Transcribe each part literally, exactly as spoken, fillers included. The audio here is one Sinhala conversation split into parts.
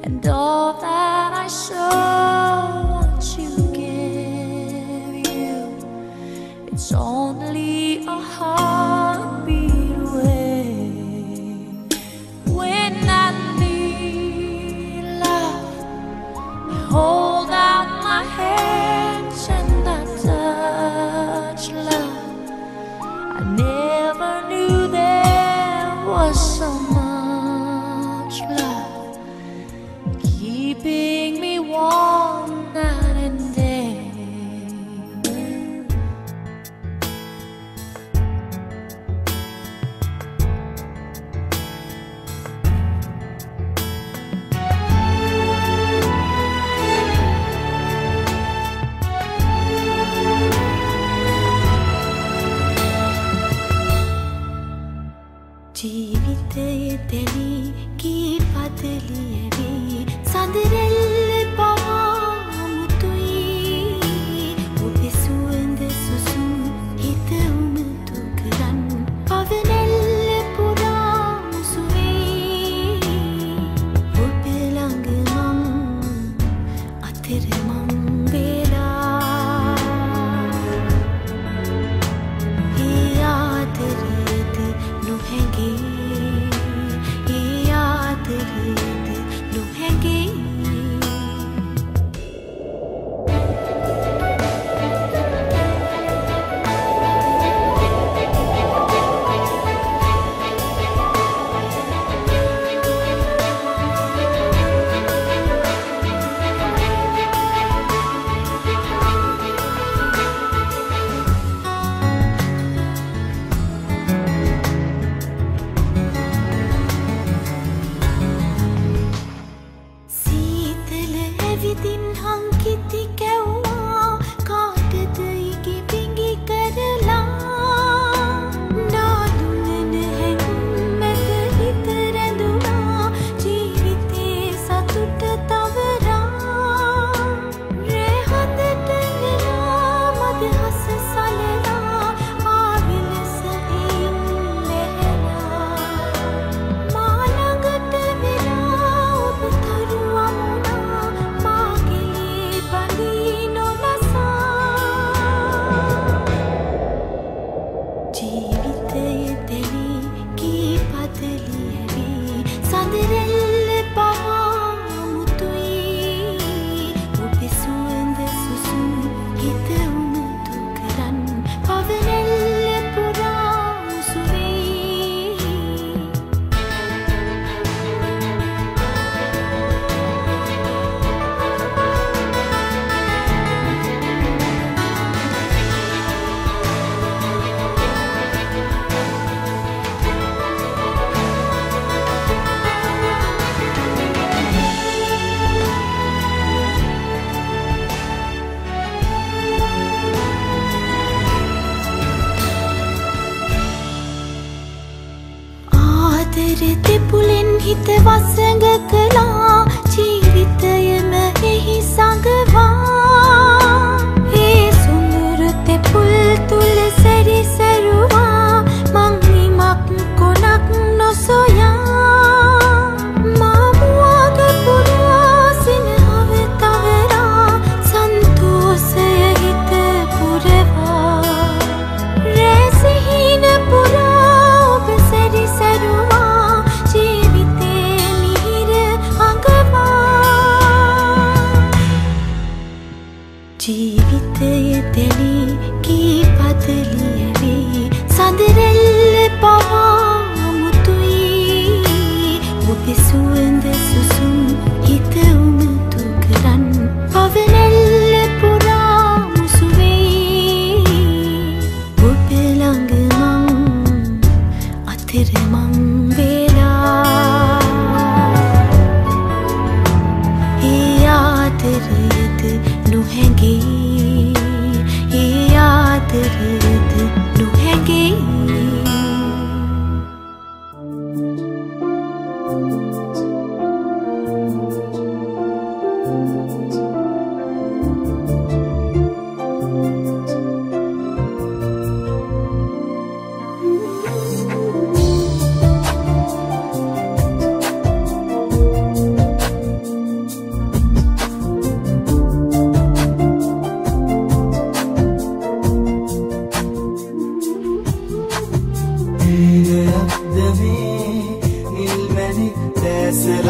and all that I so want to give you. It's only a heartbeat away. When I need love, I hold out my hands and I touch love. I never knew there was so much love keeping me warm night and day. ජීවිතයේ තෙලි කී පදලියවි සඳරෙල්ල පාමුතුයි ඔබේ සුවඳ සුසු හිත උමතු කරන් පවනෙල්ල පුරා මුසුවේ ඔබේ ළඟ මං අතර මං වෙලා ඒ ආදරේද නොහැඟේ ඒ ආදරේද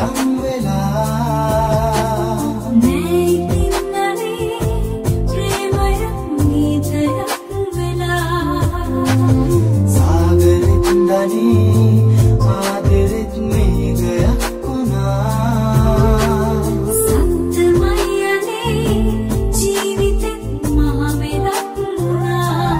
ලං වෙලා නේ ඉතින්නනේ ප්‍රේමය ගීතයක් වෙලා සාගරෙත් දනී ආදරෙත් මේඝයක් වුණා සත්‍යමයි යන්නේ ජීවිතෙත් මහ වෙලක් වුණා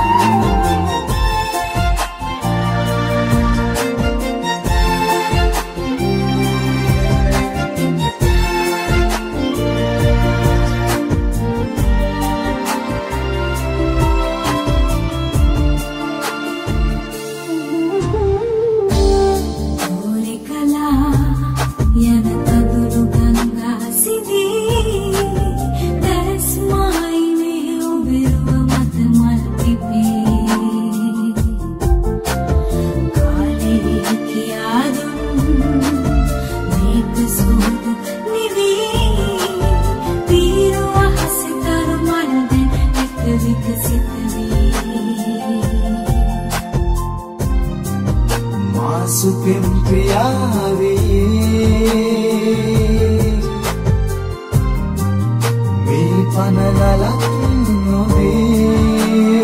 මාසුපෙම් ප්‍රියාවේ මේ පනලලක් නොවේ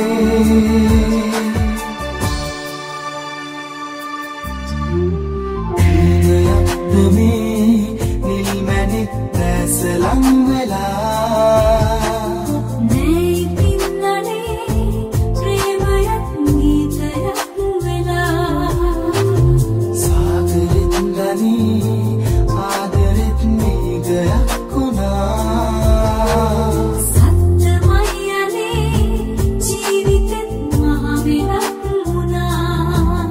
ප්‍රියයක්ද මේ නිල් මැණික් දැස ලං වෙලා ආදරෙත් මේඝයක් වුණා සත්‍යමයි යන්නේ ජීවිතෙත් මහ වෙලක් වුණා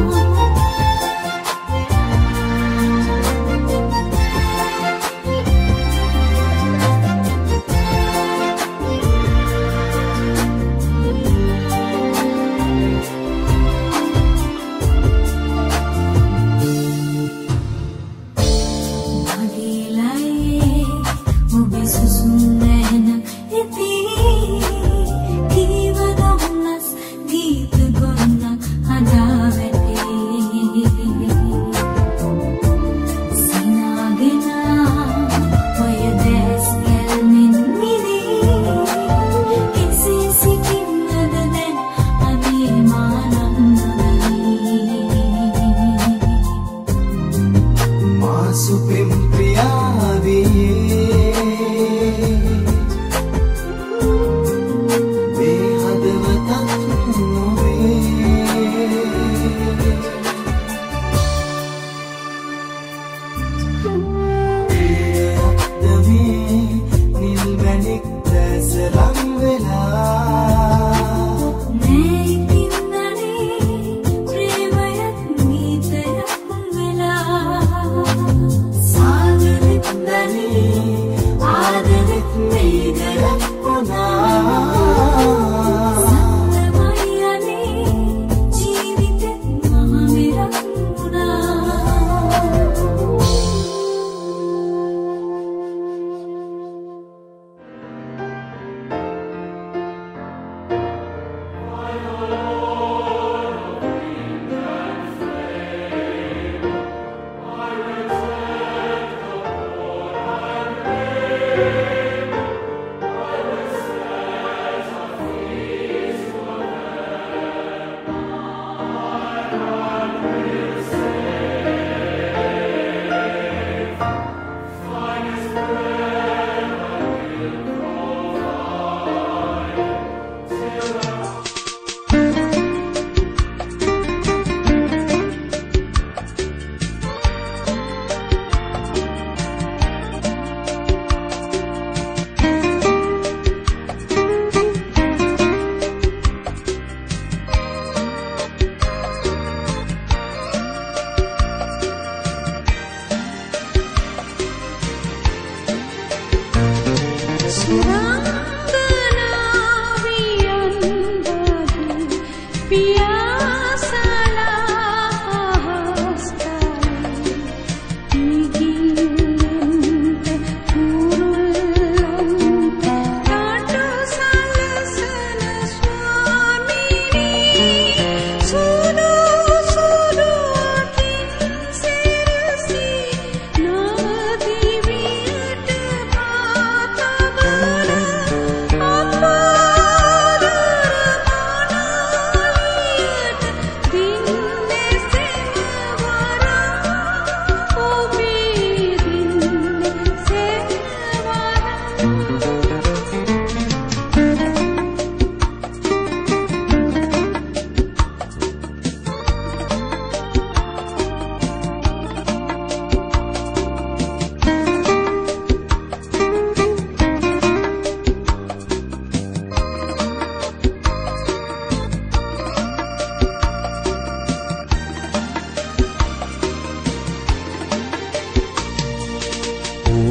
මාසුපෙම් ප්‍රියාවේ මේ හදවතක් නොවේ ප්‍රියයක්ද මේ නිල් මැණික් දැස ලං වෙලා නේ ඉතින්නනේ ප්‍රේමය ගීතයක් වෙලා සාගරෙත් දනී ආදරෙත් මේඝයක් වුණා සත්‍යමයි යන්නේ ජීවිතෙත් මහ වෙලක් වුණා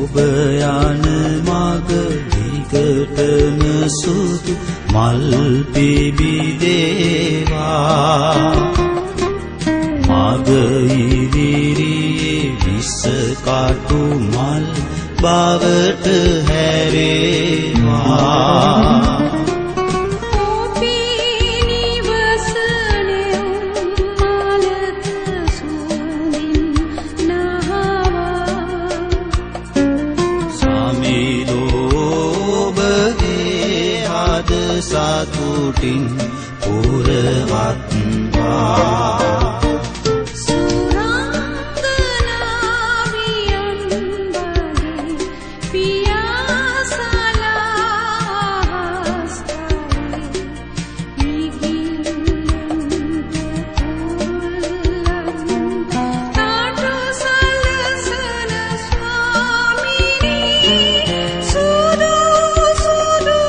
ඔබ යන මග දිගටම සුදු මල් පිබිදේවා මග ඉදිරියේ විස කටු මල් බවට හැරේවා සතුටින් පුරවත්වා සුරංගනාවියන් බගේ පියාසලාස්තරේ ඉගිල්ලන්ට පුල්ලන් තාටු සලසන ස්වාමිනී සුදු සුදු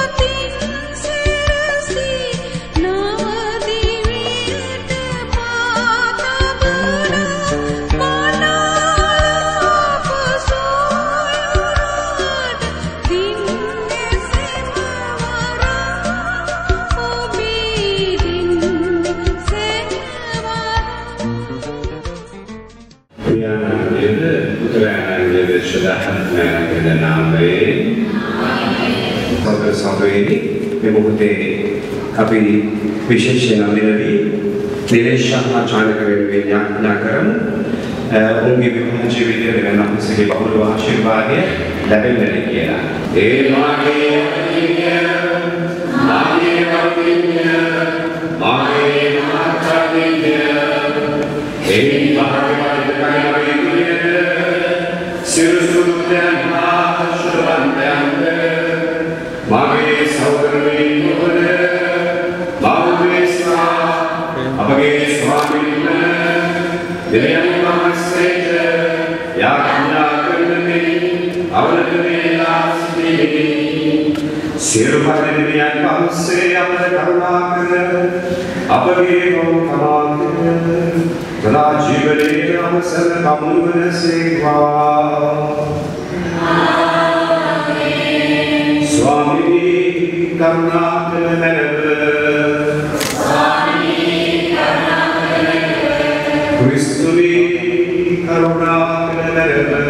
අපි විශේෂයෙන් අඳිනදී නිරේෂණ චානක වෙනුවෙන් යාඥා කරමු. ඔවුන්ගේ විවාහ ජීවිතයේ වෙනම සිහි බහුල ආශිර්වාදය ලැබෙන්න කියලා. ඒ මාගේ අතිය මාගේ අතිය මාගේ මාතෘකාවේ ඒ භාගවත් කයවේ සිරුසුදයන් ආශිර්වාදයන් මාගේ සහෝදරයනි අපගේ ස්වාමීන් දෙවියන් වහන්සේට යාඥා කරන්නේ අවනත වේලා සිටිනේ සියලු දෙවියන් වහන්සේ අපට කරුණා කර අපගේ මොකමාද සදා ජීවනයේ අවසර කමුණු වනසේවා ආමේන් ස්වාමී කරුණා කර මැනව Kristuni karuna karunaka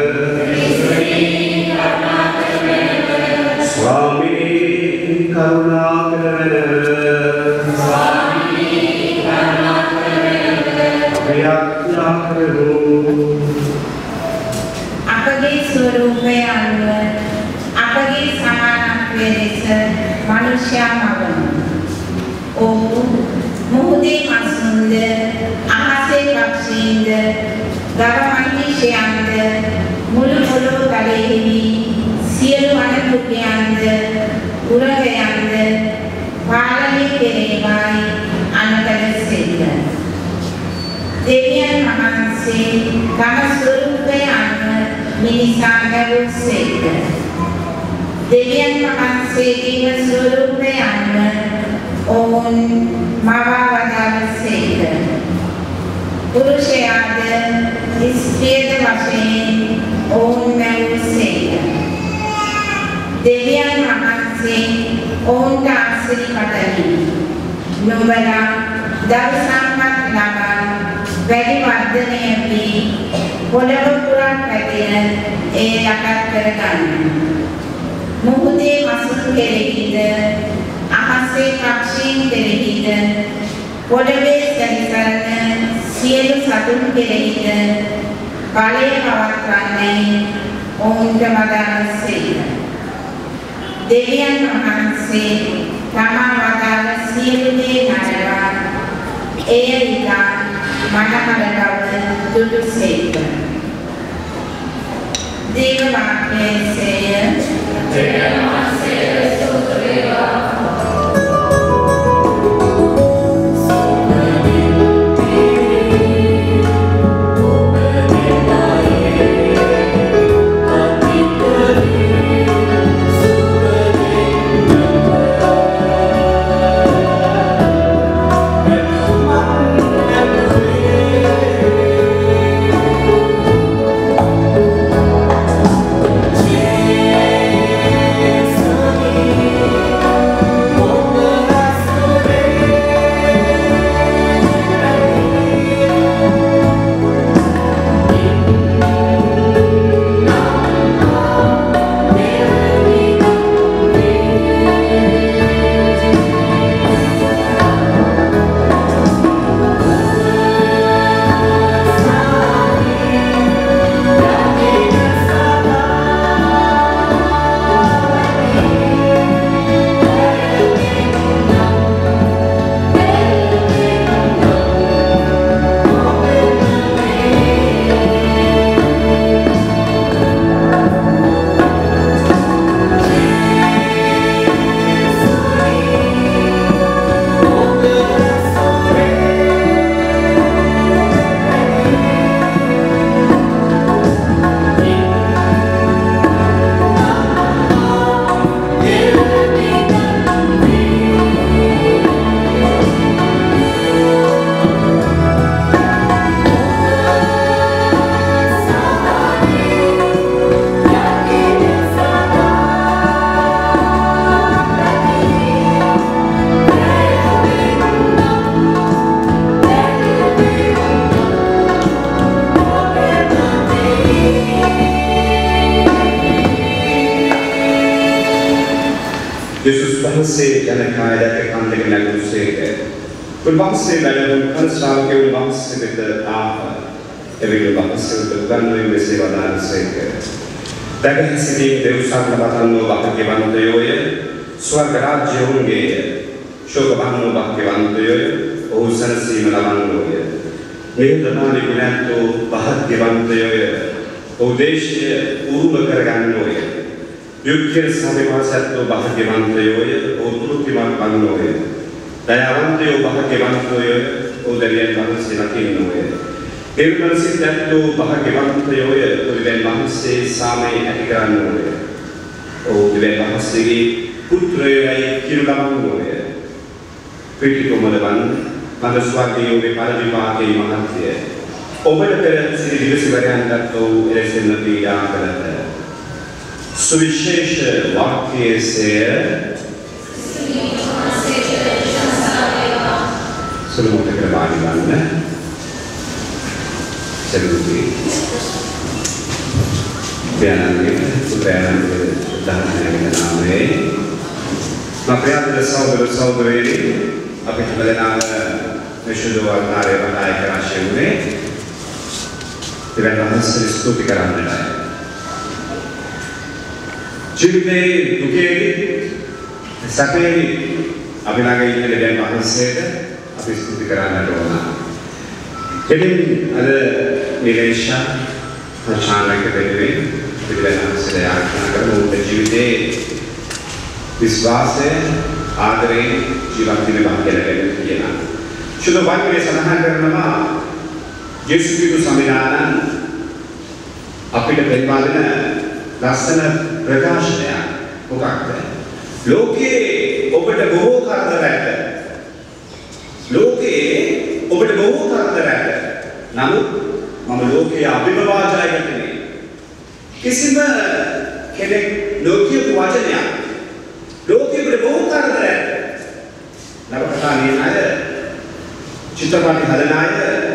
Swami karuna karunaka Swami karuna karunaka අපගේ ස්වરૂපය අනුව අපගේ සමානත්වය ලෙස මනුෂ්‍යයා මවමු. ඔහු මුහුදේ මසුන්ද අහසේ පක්ෂීන්ද ගව මහිෂයන්ද මුළු පොළොව තලයෙහි සියලු අනතුරුයන්ද උරගයන්ද පාලනය කෙරේවායි අනකලසෙල්ල. දෙවියන් වහන්සේ තම ස්වરૂපය අනුව මිනිසා ගැවුසේක. දෙවියන් වහන්සේගේ ස්වરૂපය අනුව ඔවුන් මවා වදාළසේක. පුරුෂයාද ස්ත්‍රියද වශයෙන් ඔවුන් මැවුසේක. දෙවියන් වහන්සේ ඔවුන්ට ආශිර්වාද නුඹලා දවසක්වත් ලබා වැඩි වර්ධනය වී පොළොව පුරා පැතිර ඒ යටත් කරගන්න. මුහුදේ මසුන් කෙරෙහිද අහසේ පක්ෂීන් කෙරෙහිද පොළවේ සැරිසරන සියලු සතුන් කෙරෙහිද බලය පවත්වන්නේ ඔවුන්ට වදාළසේක. දෙවියන් වහන්සේ තමා වදාළ සියලු දේ නඩවා එය විකා මනමලව දුටුසේක. දේව වාක්‍යයේය දෙවියන් වහන්සේ ස්තුති වේවා. උන්වහන්සේ ජනකාය දැක කන් දෙක නැගුසේක. උන්වහන්සේ බැලුම් කන ශ්‍රාවකයෝ උන්වහන්සේ වෙත ආහ. එවිට උන්වහන්සේ උගන්වීමේ මෙසේ වදාළසේක. දැකසිතේ දෙව්සක්න වතන්නෝ භාග්‍යවන්තයෝය ස්වර්ග රාජ්‍යෝන්ගේය. ශෝක බහනෝ භාග්‍යවන්තයෝය ඔහු සනසීම ලබන්නෝය. නිර්දමානි ගුණැත්තෝ භාග්‍යවන්තයෝය ඔහු දේශය උරුම කරගන්නෝය. යුක්තිය සමීපසත්ව භාග්‍යවන්තයෝය ඔහු තුරුතිමත් වන්නෝය. දයාවන්තයෝ භාග්‍යවන්තයෝය ඔහු දෙවියන් වහන්සේ ලකින්නෝය. දෙවියන්සිතත්ව භාග්‍යවන්තයෝය ඔහු දෙවියන් වහන්සේ සාමයේ ඇති කරන්නෝය. ඔහු දෙවියන් වහන්සේගේ පුත්‍රයෝයි කිරුලමන්නෝය. පිටිකොමලවන් මද ස්වර්ගයේ පරිවිපාකේ මහත්ය. ඔබට පෙර සිරි දිවසිවරයන්ට ඔහු එලෙසම පීඩා කළහ. सुविशेष वाक्य से सुलमोटे के बारी बांधने चलूँगी बयानांगे बयानांगे दाने के नाम है माप्रियात सौदर सौदरी अभी चले नाम विशुद्धवाद नारे बनाए कराशे हुए दिव्यांग हंसने स्तुति कराने लाए जीविते दुखेरी सपेरी अभिलागे इन्हें लेकिन महंसेद अभी स्तुति कराना रोना लेकिन अरे निवेशा अचानक के बेटे दिव्यांग हंसेद आख्यान कर मुझे जीविते विश्वास है आदरे जीवन में भाग्य लगे ये ना शुद्ध वाक्य में सनाहन करना मा यीशु की तो संविधान अपने परिवार ने लासन प्रकाशनය මොකක්ද ලෝකේ ඔබට බොහෝ කරදර ඇත ලෝකේ ඔබට බොහෝ කරදර ඇත නමුත් මම ලෝකයේ අභිභවාජනයකට නෙමෙයි කිසිම කෙනෙක් ලෝකීය වචනයක් ලෝකයේ ඔබට බොහෝ කරදර ඇත නවකතා නියනය චිත්තපටි හදනාය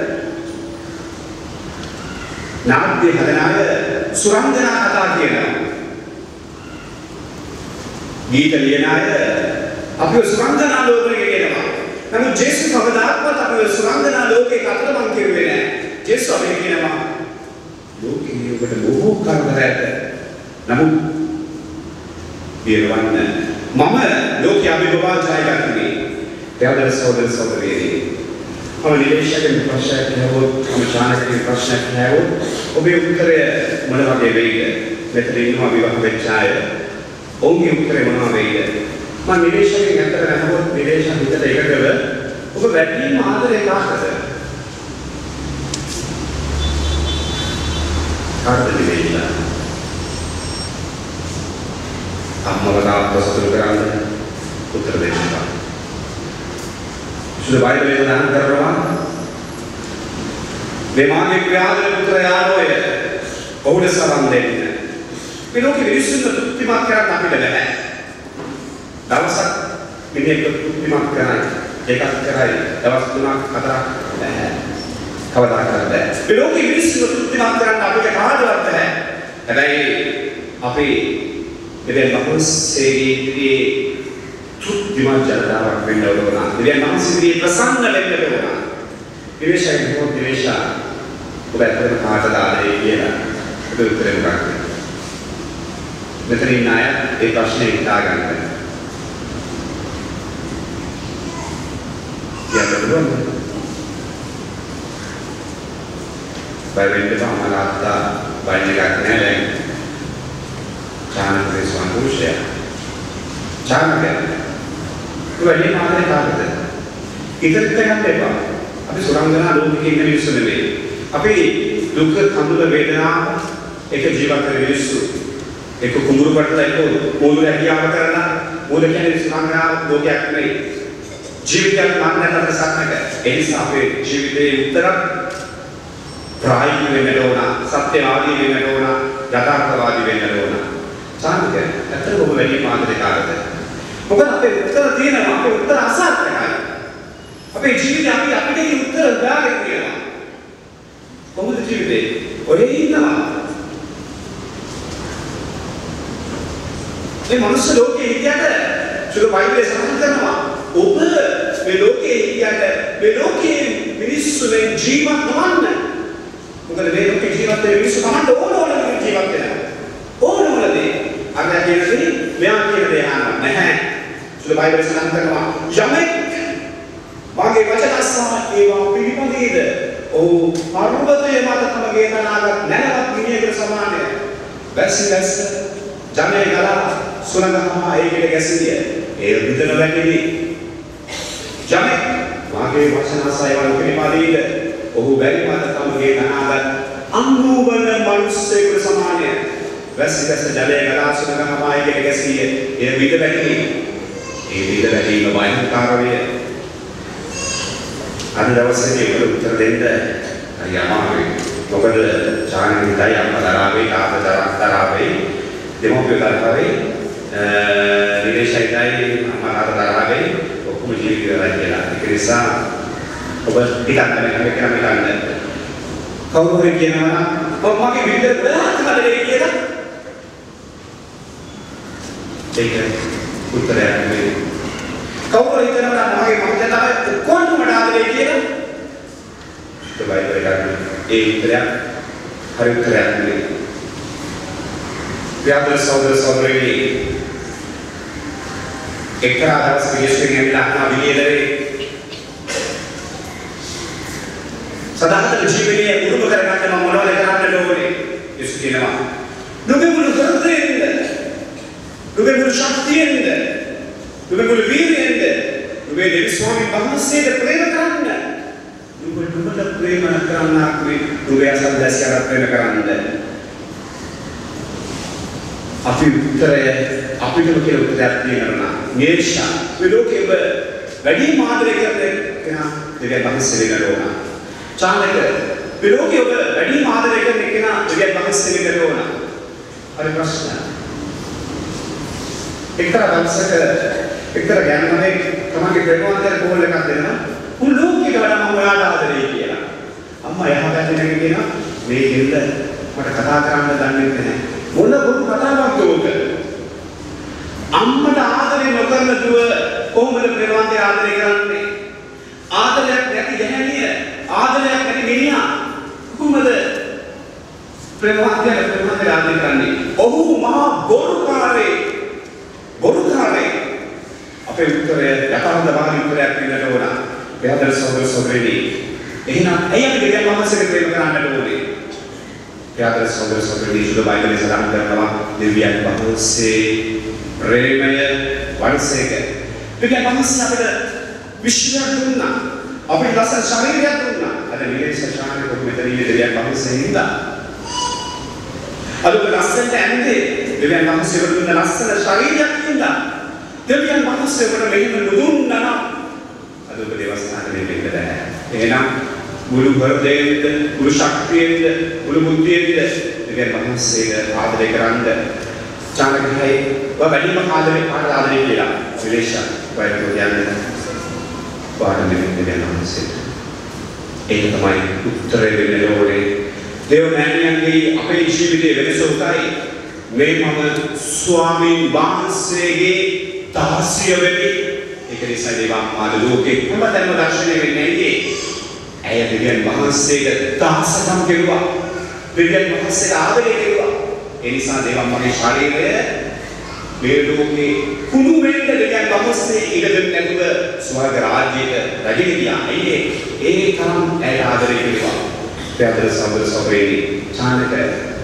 නාට්‍ය හදනාය සුරංගනා කතා කියනවා गीत लियनाय अभी सुरंगना लोग ने कहना नमु जेसु भगदात्मत अभी सुरंगना लोग के कतल मंके हुए हैं जेसु अभी कहना लोग के ऊपर लोगों का रहता है नमु ये वन मम लोग क्या भी बाबा जाएगा कि क्या दर सौदर सौदरी हम निवेश के प्रश्न है वो हम चाहने के प्रश्न है वो वो भी उत्तर मनवा के वेग में तेरे इन्हों अभी वहाँ बेचाए ओंगे उत्तरे मना रही है मां निवेश के अंदर रहना वो निवेश भीतर एक कर वो व्यक्ति मादर एक आकर है कार्ड निवेश आप मगदा प्रस्तुत कराने उत्तर देने का शुद्ध बाइबल में ध्यान कर रहा बेमाने क्रियादर पुत्र यार होए बहुत सवाल देने पिलों की विश्व में तुक्ति मात करा नापी लगा है दावसा मिने को तुक्ति मात कराई एकांत कराई दावस तुना कतरा है खबरदार करता है पिलों की विश्व में तुक्ति मात करा नापी के कहाँ जाता है अदाई आपे इधर बहुत से ये तुक्ति मात चलता है पिंड और बना इधर नाम से ये प्रसन्न लेने पे होना निवेश है बहुत निवेश है वो बैठे में कहाँ चला रहे ये ना तो उत्तरे में करते මෙතන ඉන්න අය ඒ ප්‍රශ්නේ හිතා ගන්න. කියන්න පුළුවන්ද? බය වෙන්න එපා මලාත්තා බයින් එකක් නෑ දැන්. චානකේ සම්පූර්ණය. චානකේ. ඒ වෙන්නේ මාතේ කාටද? ඉතින් ගන්න එපා. අපි සුරංගනා ලෝකෙක ඉන්න මිනිස්සු නෙවෙයි. අපි දුක් කඳුල වේදනාව එක ජීවත් වෙන මිනිස්සු एक कुंगरू पड़ता है को मूल रखिया करना मूल क्या है सुनाना दो क्या नहीं जीवित क्या मानना है तो साथ में क्या ऐसी साफे जीवित उत्तर प्राय में मेलोना सत्यवादी में मेलोना यथार्थवादी में मेलोना चांद क्या अतर वो वेरी मानते कारते मगर आपे उत्तर दिए ना आपे उत्तर आसान है आपे जीवित आपे आपे के उत्तर क्या करते हैं कौन सा जीवित और ये इतना මේ මනුස්ස ලෝකයේ හිටියට සුදු බයිබලයේ සඳහන් කරනවා ඔබ මේ ලෝකයේ හිටියට මේ ලෝකයේ මිනිස්සුනේ ජීවත් නොවන්න. මොකද මේ ලෝකයේ ජීවත් වෙන මිනිස්සු කමන්න ඕන ඕන විදිහට ජීවත් වෙනවා. ඕන ඕන දේ. අර කියන්නේ මෙයා කියන දේ අහන්න නැහැ. සුදු බයිබලයේ සඳහන් කරනවා යමෙක් මාගේ වචන අසා ඒවා පිළිපදීද ඔහු පර්වතයේ මත තමගේ තනාගත් නැනවත් මිනිහෙකුට සමානය. වැසි වැස්ස ජනය ගලා සුළඟහා ඒකට ගැසීය. ඒ විතර වැටෙවි. යමෙක් මාගේ වචන අසා ඒවා පිළිපදීද ඔහු බැරි මත තමගේ තනාගත් අනුබල මිනිසෙකුට සමානය. වැසි වැස්ස ජනය ගලා සුළඟහා ඒකට ගැසීය. ඒ විතර වැටෙවි. ඒ විතර වැටීම වයින්කාරය. අද දවසේ ඒකට උත්තර දෙන්න හරි අමාරුයි. මොකද චානකින්දයි අම්මදරාවේ තාත්තදරාවේ දෙමෝපිය දරාවේ නිරේෂයිදයි අම්මලාදරාවේ ඔක්කොම ජීවිතය කියලා. ඒක නිසා ඔබ ටිකක් දැනගන්න කියලා මම හිතන්නේ. කවුරු හරි කියනවා ඔබ මගේ විදිහට ගොඩාක් කඩේ කියලා. ඒක උත්තරයක් නෙවෙයි. කවුරු හිතනවා මගේ මහත්තයා තමයි කොහොමද මට ආදරේ කියලා? ඒ බයිබලේ ගන්න ඒ උත්තරය හරි උත්තරයක් නෙවෙයි. ව්‍යාපෘත සහෝදර සහෝදරයනි එක්තරා දවසක යේසුගෙන් ඇවිල්ලා විලියලේ සදාතන ජීවිතයේ උරුම කරගන්න මම මොනවද කරන්න ඕනේ? යේසු කියනවා නුඹේ මුළු හෘදයෙන්ද නුඹේ මුළු ශක්තියෙන්ද නුඹේ මුළු වීර්යයෙන්ද නුඹේ දෙවිස්වාමී වහන්සේට ප්‍රේම කරන්න. නුඹ නුඹට ප්‍රේම කරන්න ආකේ නුඹේ අසද්දස්යකට ප්‍රේම කරන්න. අපි උත්තරය අපිටම කියලා උත්තරයක් දෙනවා. නේෂා මේ ලෝකෙම වැඩි මාදරය කරන කෙනා දෙවියන් වහන්සේ වෙනවා. චාලක මේ ලෝකෙම වැඩි මාදරය කරන කෙනා දෙවියන් වහන්සේ වෙනවා. හරි ප්‍රශ්න. එක්තරා දවසක එක්තරා ගෑනුමෙක් තමන්ගේ ප්‍රේමවන්තයාට කෝල් එකක් දෙනවා. උන් ලෝකෙට වඩා මම ඔයාට ආදරෙයි කියලා. අම්මා එහා පැත්තේ නැගී කියනවා මේ දෙල්ල මට කතා කරන්න දන්නේ නැහැ. මොන බොරු කතාවක්ද ඔක? අම්මට ආදරේ නොකරන දුව කොහොමද ප්‍රේමවන්තයා ආදරේ කරන්නේ? ආදරයක් නැති ගැහැණිය, ආදරයක් නැති මිනිහා කොහොමද ප්‍රේමවන්තයා ප්‍රේමවන්තයා ආදරේ කරන්නේ? ඔහු මහා බොරුකාරයෙක්. බොරුකාරයෙක්. අපේ උත්තරය යථාර්ථවාදී උත්තරයක් දෙන්නට ඕන. බෙහෙතර සහෝදර සහෝදරයනි. එහෙනම් ඇයි අපි දෙවියන් වහන්සේට ප්‍රේම කරන්නට ඕනේ? බෙහෙතර සහෝදර සහෝදරයනි සුදු බයිබලයේ සඳහන් කරනවා දෙවියන් වහන්සේ ප්‍රේමය වර්ෂයක. දෙවියන් වහන්සේ අපිට විශ්වයක් දුන්නා. අපිට ලස්සන ශරීරයක් දුන්නා. අද නිරේෂ ශානක කොහොමද ඉන්නේ දෙවියන් වහන්සේ හින්දා. අද ඔබ ලස්සනට ඇඳේ දෙවියන් වහන්සේ දුන්න ලස්සන ශරීරයක් හින්දා. දෙවියන් වහන්සේ අපට මෙහෙම නුදුන්නා නම් අද ඔබ දේවස්ථානයේ වෙන්න බෑ. එහෙනම් මුළු හෘදයෙන්ද මුළු ශක්තියෙන්ද මුළු බුද්ධියෙන්ද දෙවියන් වහන්සේට ආදරය කරන්න. චානකයි ඔබ වැඩිම ආදරේ පාඩ ආදරේ කියලා විශේෂ වයින් කියන්නේ පාඩම දෙවියන් වහන්සේට. ඒක තමයි උත්තරේ වෙන්න ඕනේ. දේව මෑණියන්ගේ අපේ ජීවිතයේ වෙනස උතරයි. මේ මම ස්වාමීන් වහන්සේගේ දාසිය වෙමි. ඒක නිසා දේවා මාද ලෝකේ හැමතැනම දර්ශනය වෙන්නේ නැහැ. ඇය දෙවියන් වහන්සේට දාසකම් කෙරුවා. දෙවියන් වහන්සේට ආදරය කෙරුවා. ඒ නිසා දේවා මගේ ශරීරය මේ ලෝකේ කුණු වෙන්න දෙවියන් වහන්සේ ඉඩ දෙන්නේ නැතුව ස්වර්ග රාජ්‍යයට රැගෙන ගියා. ඒ ඒ තරම් ඇය ආදරය කෙරුවා. බෙහෙතර සහෝදර සහෝදරයනි චානක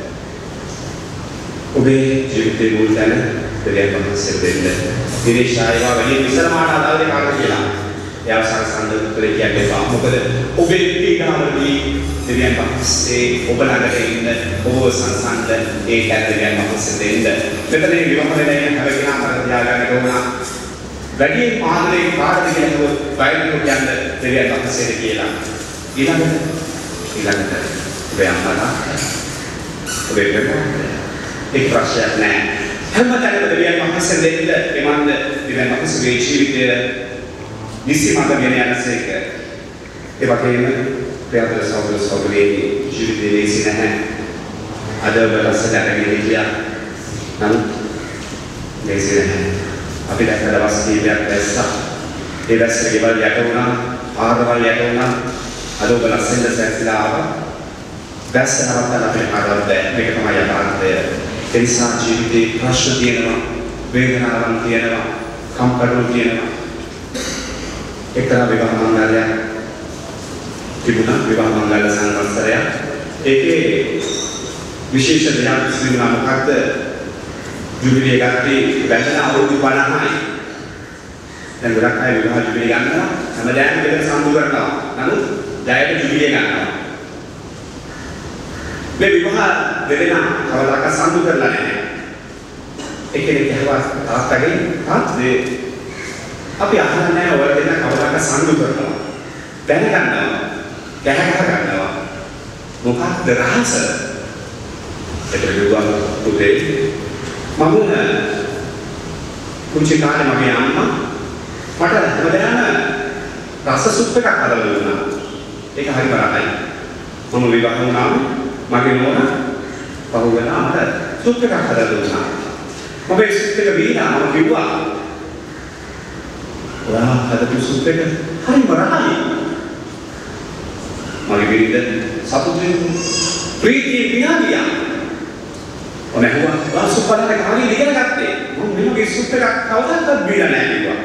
ඔබේ ජීවිතේ මුල් තැන දෙවියන් වහන්සේ දෙන්න. දිනේශායවා වැඩි විසරමාට අදාළේ කාට කියලා. එයා සංසන්ද උත්තරේ කියන්නේ බා. මොකද ඔබේ පීඩාවලදී දෙවියන් වහන්සේ ඔබ ළඟට ඉන්න ඔබ සංසන්ද ඒ දෙවියන් වහන්සේ දෙන්න. මෙතන විවාහ වෙන හැම කෙනාම තියාගන්න ඕන. වැඩි ආදරේ කාටද කියලා වයින් කියන්නේ දෙවියන් වහන්සේට කියලා. ඊළඟට ඊළඟට ඔබේ අම්මලා ඔබේ ප්‍රේමවන්තයා ඒක ප්‍රශ්නයක් නෑ. හැමතැනම දෙවියන් වහන්සේ දෙන්න එමන්ද දෙවියන් වහන්සේගේ ජීවිතය නිසි මඟ ගෙන යනසේක. ඒ වගේම ප්‍රියතර සහෝදර සහෝදරියනි ජීවිතේ ලේසි නැහැ. අද ඔබ රසට අරගෙන ඉතියා. නමුත් ලේසි නැහැ. අපි දැක්ක දවස් කීපයක් දැස්සා. ඒ දැස්ස ගෙවල් යට වුණා, ආරවල් යට වුණා. අද ඔබ ලස්සනට සැරසිලා ආවා. දැස්ස නවත්තන්න අපිට කාටවත් බැහැ. මේක තමයි යථාර්ථය. ඒ නිසා ජීවිතේ ප්‍රශ්න තියෙනවා, වේදනාවන් තියෙනවා, කම්කටොළු තියෙනවා. එක්තරා විවාහ මංගල්‍යයක් තිබුණා, විවාහ මංගල්‍ය සංවත්සරයක්. ඒකේ විශේෂ දෙයක් තිබුණා. මොකක්ද? ජුබිලිය ගත්තේ වැටෙන අවුරුදු පනහයි. දැන් ගොඩක් අය විවාහ ජුබිලිය ගන්නවා, හැමදාම දෙක සම්දු කරනවා. නමුත් ජයට ජුබිලිය ගන්නවා. මේ විවාහ දෙදෙනා කවදාක සම්දු කරලා නැහැ. ඒකේ කියනවා තාත්තගේ තාත්තේ අපි අහන්නේ නැහැ ඔය දෙන්න කවදාක සම්දු කරනවා. දැනගන්නවා, ගැහගහ ගන්නවා. මොකක්ද රහස? ඒක විවාහ පුතේ මම කුංචි කාලේ මගේ අම්මා මට හැමදාම රස සුප් එකක් හදලා දුන්නා. ඒක හරි බරයි. මම විවාහ වුණාම මගේ නෝනා පහුවෙලා මට සුප් එකක් හදලා දුන්නා. මම ඒ සුප් එක බීලා මම කිව්වා ඔයා හදපු සුප් එක හරි බරයි. මගේ බිරිඳ සතුටින් ප්‍රීතියෙන් පියාගියා. ඔන්න හුවා වාසු පරණ කාලේ ඉගෙන ගත්තේ. මම මේකේ සුප් එකක් කවදාවත් බීලා නැහැ කිව්වා.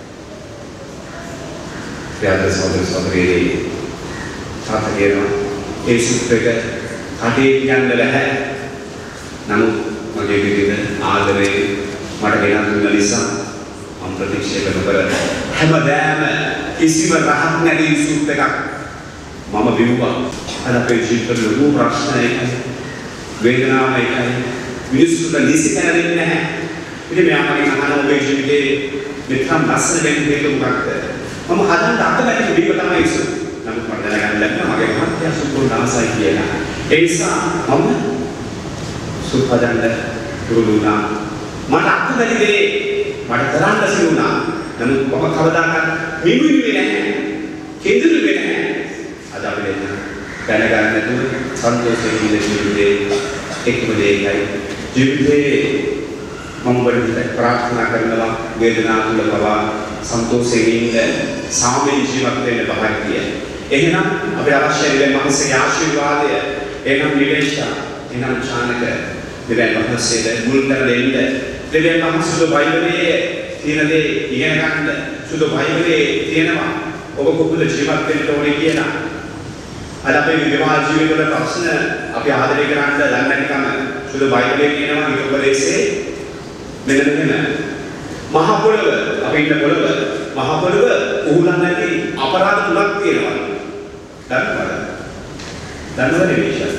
යාද සෝදර සෝදරේ තාත්තා කියනවා ඒ සුප් එක කටේ කියන්න බැහැ. නමුත් මගේ බිරිඳ ආදරේ මට ගෙනත් දුන්න නිසා මම ප්‍රතික්ෂේප නොකර හැමදාම කිසිම රහක් නැති සුප් එකක් මම බිව්වා. අද අපේ ජීවිතවල ලොකු ප්‍රශ්න එකයි. වේදනාව එකයි. මිනිස්සුන්ට නිසි තැන දෙන්නේ නැහැ. ඉතින් මෙයා මගෙන් අහන ඔබේ ජීවිතේ මෙතන ලස්සන වෙන්න හේතුව මොකක්ද? මම හදන්න අකමැති දේ තමයි ඉස්සු. නමුත් මට දැනගන්න ලැබුණා මගේ මහත්ය සුපුරුදු ආසයි කියලා. ඒ නිසා මම සුප් හදන්න දුරු වුණා. මට අකමැති දේ මට කරන්න සිදුණා. නමුත් මම කවදාකවත් මිමුනේ නැහැ. කෙඳුරුනේ නැහැ. අද අපි දෙන්න දැනගන්න නැතුව සන්තෝෂයෙන් ඉන්න ජීවිතේ එක්කම දෙයයි. ජීවිතේ මම වඩා ප්‍රාර්ථනා කරනවා වේදනාව තුළ පවා සන්තෝෂයෙන් ඉන්න සාමයෙන් ජීවත් වෙන්න බහක්තිය. එහෙනම් අපේ අවශ්‍ය දෙයක් මහසේ ආශිර්වාදය. එහෙනම් නිවේශා, එහෙනම් ඡානක දෙයක් මහසේ මුල් කර දෙන්න. දෙයක් මහසුදු බයිබලයේ තියෙන දේ ඉගෙන ගන්න. සුදු බයිබලයේ තියෙනවා ඔබ කොහොමද ජීවත් වෙන්න ඕනේ කියලා. අද අපේ විවාහ ජීවිතවල ප්‍රශ්න අපි ආදරය කරන්න දන්නේ නැතිකම සුදු බයිබලයේ කියනවා ඊට උපදේශේ මෙන්න මෙහෙම මහ පොළව අපි ඉන්න පොළව මහ පොළව උහුලන් නැති අපරාධ තුනක් තියෙනවා. දන්නවද? දන්නවද මේක?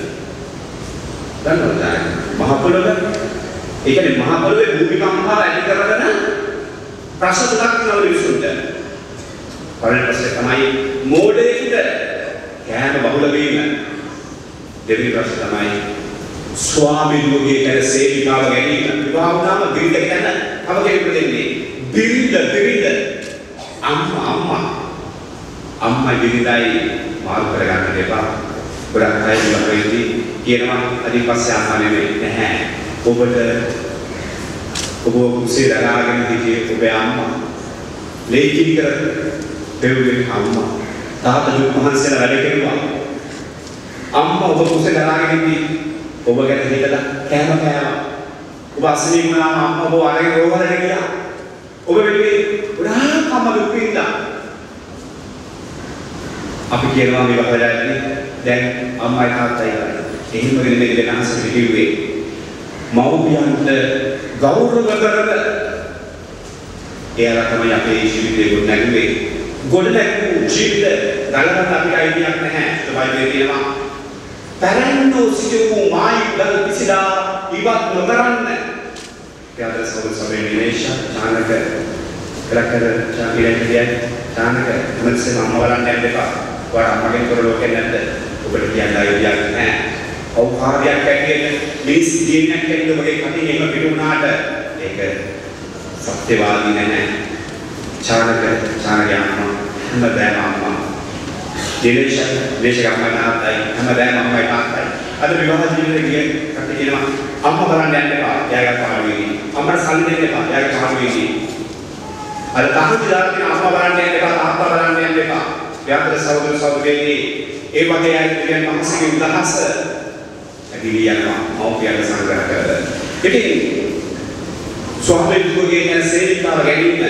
දන්නවද? මහ පොළව ඒ කියන්නේ මහ පොළවේ භූමිකම්පාව ඇති කරගෙන ප්‍රශ්න තුනක් තියෙනවා මිනිස්සුන්ට. පළවෙනි ප්‍රශ්නේ තමයි මෝඩයෙකුට කෑම බහුල වීම. දෙවෙනි ප්‍රශ්නේ තමයි ස්වාමීන්ගේ කර සේවිකාව ගැනීම. විවාහ වුණාම බිරිඳ ගැන තව කෙනෙකුට දෙන්නේ. බිරිඳ බිරිඳ අම්මා අම්මා අම්මා බිරිඳයි මාරු කරගන්න දෙපා. ගොඩක් අය ඉවරෙදී කියනවා අදින් පස්සේ අම්මා නෙමෙයි නැහැ. ඔබට ඔබ කුසේ දරාගෙන හිටියේ ඔබේ අම්මා. ලේකිලි කර දෙවියන් අම්මා. තාත්තා දුක් මහන්සියලා වැඩ කෙරුවා. අම්මා ඔබ කුසේ දරාගෙන ඉඳී ඔබ ගැන හිතලා කෑම කෑවා. ඔබ අසනීප වුණාම අම්මා ඔබ අරගෙන රෝහලට ගියා. ඔබ වෙන්නේ ගොඩාක් අම්මා දුක් විඳා. අපි කියනවා මේ වහලාදී දැන් අම්මයි තාත්තයි කරන්නේ. එහෙම වෙන්නේ දෙක අහසට කිව්වේ. මව්පියන්ට ගෞරව කරන එයාලා තමයි අපේ ජීවිතේ ගොඩනැගුවේ. ගොඩනැගු ජීවිත ගලවන්න අපිට අයිතියක් නැහැ. ඒකයි කියනවා පැරණි සිටු මායි දල් පිසිලා ඉවත් නොකරන්න. යාද සෝල් සමේ නිමේෂ ඡානක කලකර ඡාගිරේ ඡානක මනසේ මම බලන්න යන්න එපා. ඔයාලා මගෙන් කර ලෝකේ නැද්ද? ඔබට කියන්න අයිතියක් නැහැ. අවකාරයක් ඇටියෙත් මිනිස් දිනයක් ඇටියෙත් ඔබගේ කටින් එහෙම පිටු වුණාට ඒක සත්‍යවාදී නැහැ. ඡානක ඡානක අම්මා හැමදාම අම්මා දිනේශ දේශක අම්මා තාත්තයි හැමදාම අම්මයි තාත්තයි. අද විවාහ ජීවිතේ ගිය කට්ටිය කියනවා අම්මා බලන්න යන්න එපා. එයාගේ පාඩුවේදී. අම්මට සල්ලි දෙන්න එපා. එයාගේ පාඩුවේදී. අර තහතිදාට කියන අම්මා බලන්න යන්න එපා තාත්තා බලන්න යන්න එපා. යාත්‍ර සහෝදර සහෝදරියනි ඒ වගේ අය කියන මනසකින් දහස ඇතිවි යනවා මෞපියන්ට සංග්‍රහ කරලා. ඉතින් ස්වාමීන් වහන්සේ කියන සේවිකාව ගැනීම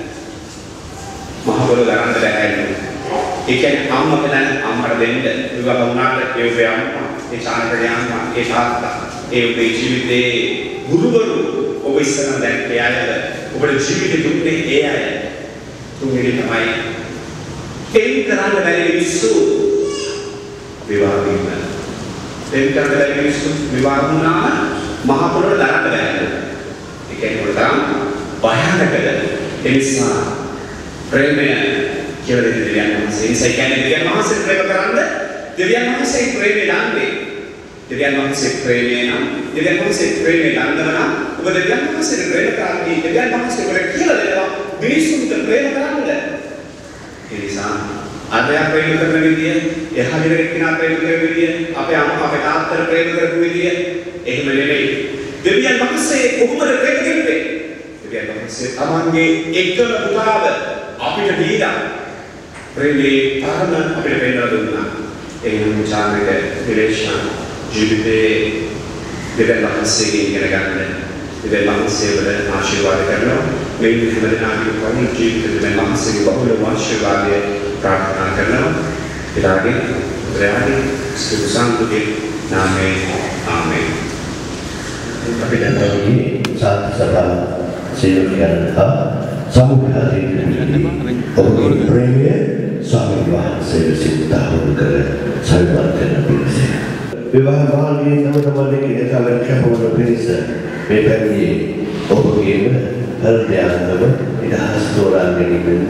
මහ බල ගන්න බැහැ. ඒ කියන්නේ අම්මා කෙනෙක් අම්මට දෙන්න විවාහ වුණාට ඒ ඔබේ අම්මා ඒ චාරිත්‍රාක් අම්මා ඒ තාත්තා ඒ ඔබේ ජීවිතේ ගුරුවරු ඔබ ඉස්සරහ දැන් ඒ අය ඔබේ ජීවිතේ දුන්නේ ඒ අය තුන්වෙනි තමයි තෙල් කරන්න බැරි මිනිස්සු විවාහ වීම තෙල් කරන්න බැරි මිනිස්සු විවාහ වුණාම මහ පොළොවට දරන්න බැහැ. ඒ කියන්නේ උඩට භයානකද ඒ නිසා ප්‍රේමය කියලා දෙවියන් වහන්සේ ඒ කියන්නේ දෙවියන් වහන්සේ ප්‍රේම කරන්නේ දෙවියන් වහන්සේ ප්‍රේමය දාන්නේ දෙවියන් වහන්සේ ප්‍රේමය නම් දෙවියන් වහන්සේ ප්‍රේමය දානවා ඔබ දෙවියන් වහන්සේ ප්‍රේම කරන්නේ දෙවියන් වහන්සේ ඔබට කියලා දෙනවා මිනිස්සුන්ට ප්‍රේම කරන්න. ඒ නිසා අදයා ප්‍රේම කරන විදිය එහා ගෙදර කෙනා ප්‍රේම කරන විදිය අපේ අම්මා අපේ තාත්තා ප්‍රේම කරපු විදිය එහෙම නෙමෙයි. දෙවියන් වහන්සේ කොහොමද ප්‍රේම කරන්නේ? දෙවියන් වහන්සේ තමන්ගේ එකම පුතාව අපිට දීලා ප්‍රේමේ තරම අපිට පෙන්වලා දුන්නා. ඒ නම් චාරික රිලේෂන් ජීවිතේ දෙවියන් වහන්සේගෙන් ඉගෙන ගන්න. දෙවියන් වහන්සේ වල ආශිර්වාද කරනවා. මේ හැමදෙනාගේ වගේ ජීවිතේ දෙවියන් වහන්සේගේ බහුල ආශිර්වාදය ප්‍රාර්ථනා කරනවා. ඊළඟට ප්‍රයාදී සුසංගුගේ නාමයෙන් ආමේන්. අපිට තමයි සාර්ථක සභාව සේවකයන් හා සමුදායයේ ඔබේ ප්‍රේමය ස්වාමීන් වහන්සේ විසින් දාහුරු කර සවිමත් කරන පිණිස විවාහ මාර්ගයේ තම තමන්ගේ ඉලක්කවල කැපවන පිණිස මේ පැමිණියේ ඔබගේම හෘදයාංගම ඉදහස් තෝරා ගැනීමෙන්ද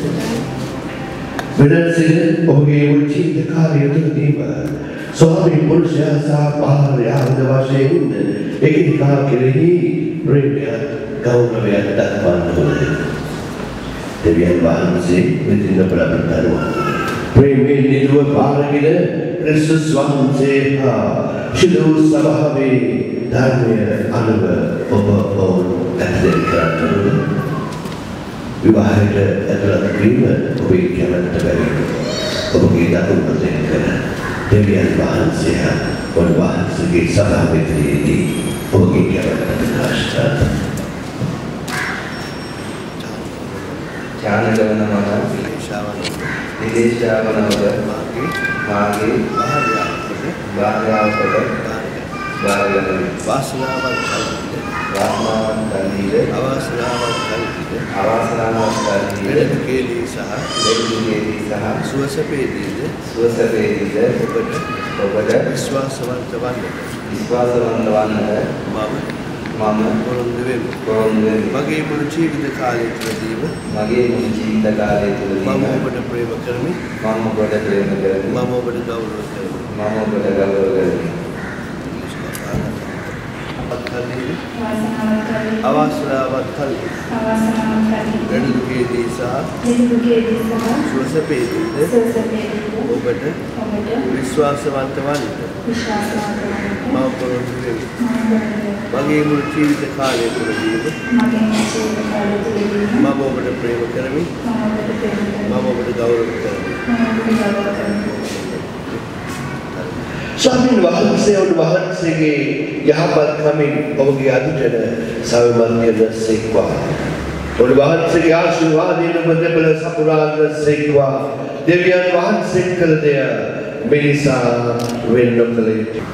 මෙලෙසින් ඔබගේ උචිත කාර්ය තුළදීම ස්වාමී පුරුෂයා සහ භාර්යාව වශයෙන් එකිනෙකා කෙරෙහි ප්‍රේමය ගෞරවයක් දක්වන්න ඕනේ. දෙවියන් වහන්සේ මෙදින බලපෑරුවා. ප්‍රේමයේ නිදුව පාරගෙන ක්‍රිස්තුස් වහන්සේ හා ශිලෝ සභාවේ ධර්මය අනුව ඔබ ඔවුන් ඇතුළත් කරන්න විවාහයට ඇතුළත් වීම ඔබේ කැමැත්ත බැරි ඔබගේ දරුණු දෙක කර දෙවියන් වහන්සේ හා ඔබ වහන්සේගේ සභාවෙදී ඔබගේ කැමැත්ත ප්‍රකාශ කරන්න. ඥානගමන මන විදේශාවනවද මාගේ භාර්යාවකට භාර්යාවකට වාසනාවක් කල්පිත වාසනාවක් කල්පිත අවාසනාවක් කල්පිත අවාසනාවක් කල්පිත දෙලුකේදී සහ දෙලුකේදී සහ සුවසපේදීද සුවසපේදීද ඔබට ඔබට විශ්වාසවන්ත වන්නට විශ්වාසවන්ත වන්නට මම මම පොරොන්දු වෙමි. පොරොන්දු වෙමි. මගේ මුළු ජීවිත කාලය තුළදීම මගේ මුළු ජීවිත කාලය තුළදීම මම ඔබට ප්‍රේම කරමි. මම ඔබට ප්‍රේම කරමි. මම ඔබට ගෞරව කරමි. මම ඔබට ගෞරව කරමි. අවාසනාවක් කල්හි දෙලුකේදී සහ සුවසපේදීද ඔබට විශ්වාසවන්ත වන්නට මම පොරොන්දු වෙමි. මගේ මුළු ජීවිත කාලය තුළදීම මම ඔබට ප්‍රේම කරමි. මම ඔබට ගෞරව කරමි. ස්වාමීන් වහන්සේ ඔබ වහන්සේගේ යහපත් කමින් ඔබගේ අධිකරණ සවිමත් කරන සේක්වා. ඔබ වහන්සේගේ ආශිර්වාදයෙන් ඔබ දෙපළ සපුරාන සේක්වා. දෙවියන් වහන්සේ කළ දෙය මිනිසා වෙන් නොකළ යුතුය.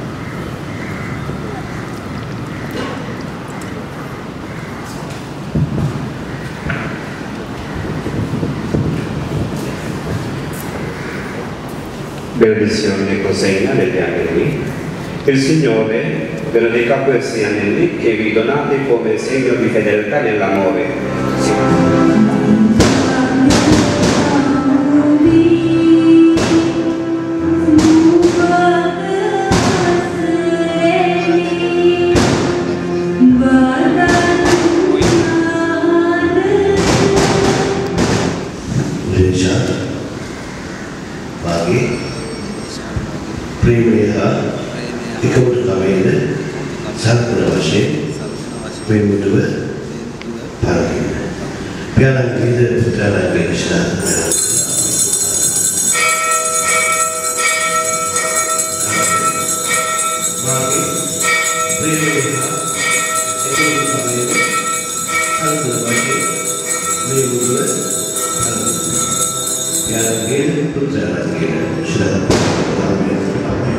Benedizione consegna degli angeli. Il Signore ve lo dica a questi anelli che vi donate come segno di fedeltà nell'amore. ප්‍රේමය එකවට තමයිද සත්‍ය වශයෙන් වෙනුදුව පරිදි Pialang kita putaran Krishna. Bagi prema itu kami hal terbaik memulai hal pialang kita putaran Krishna. Amin. Amin.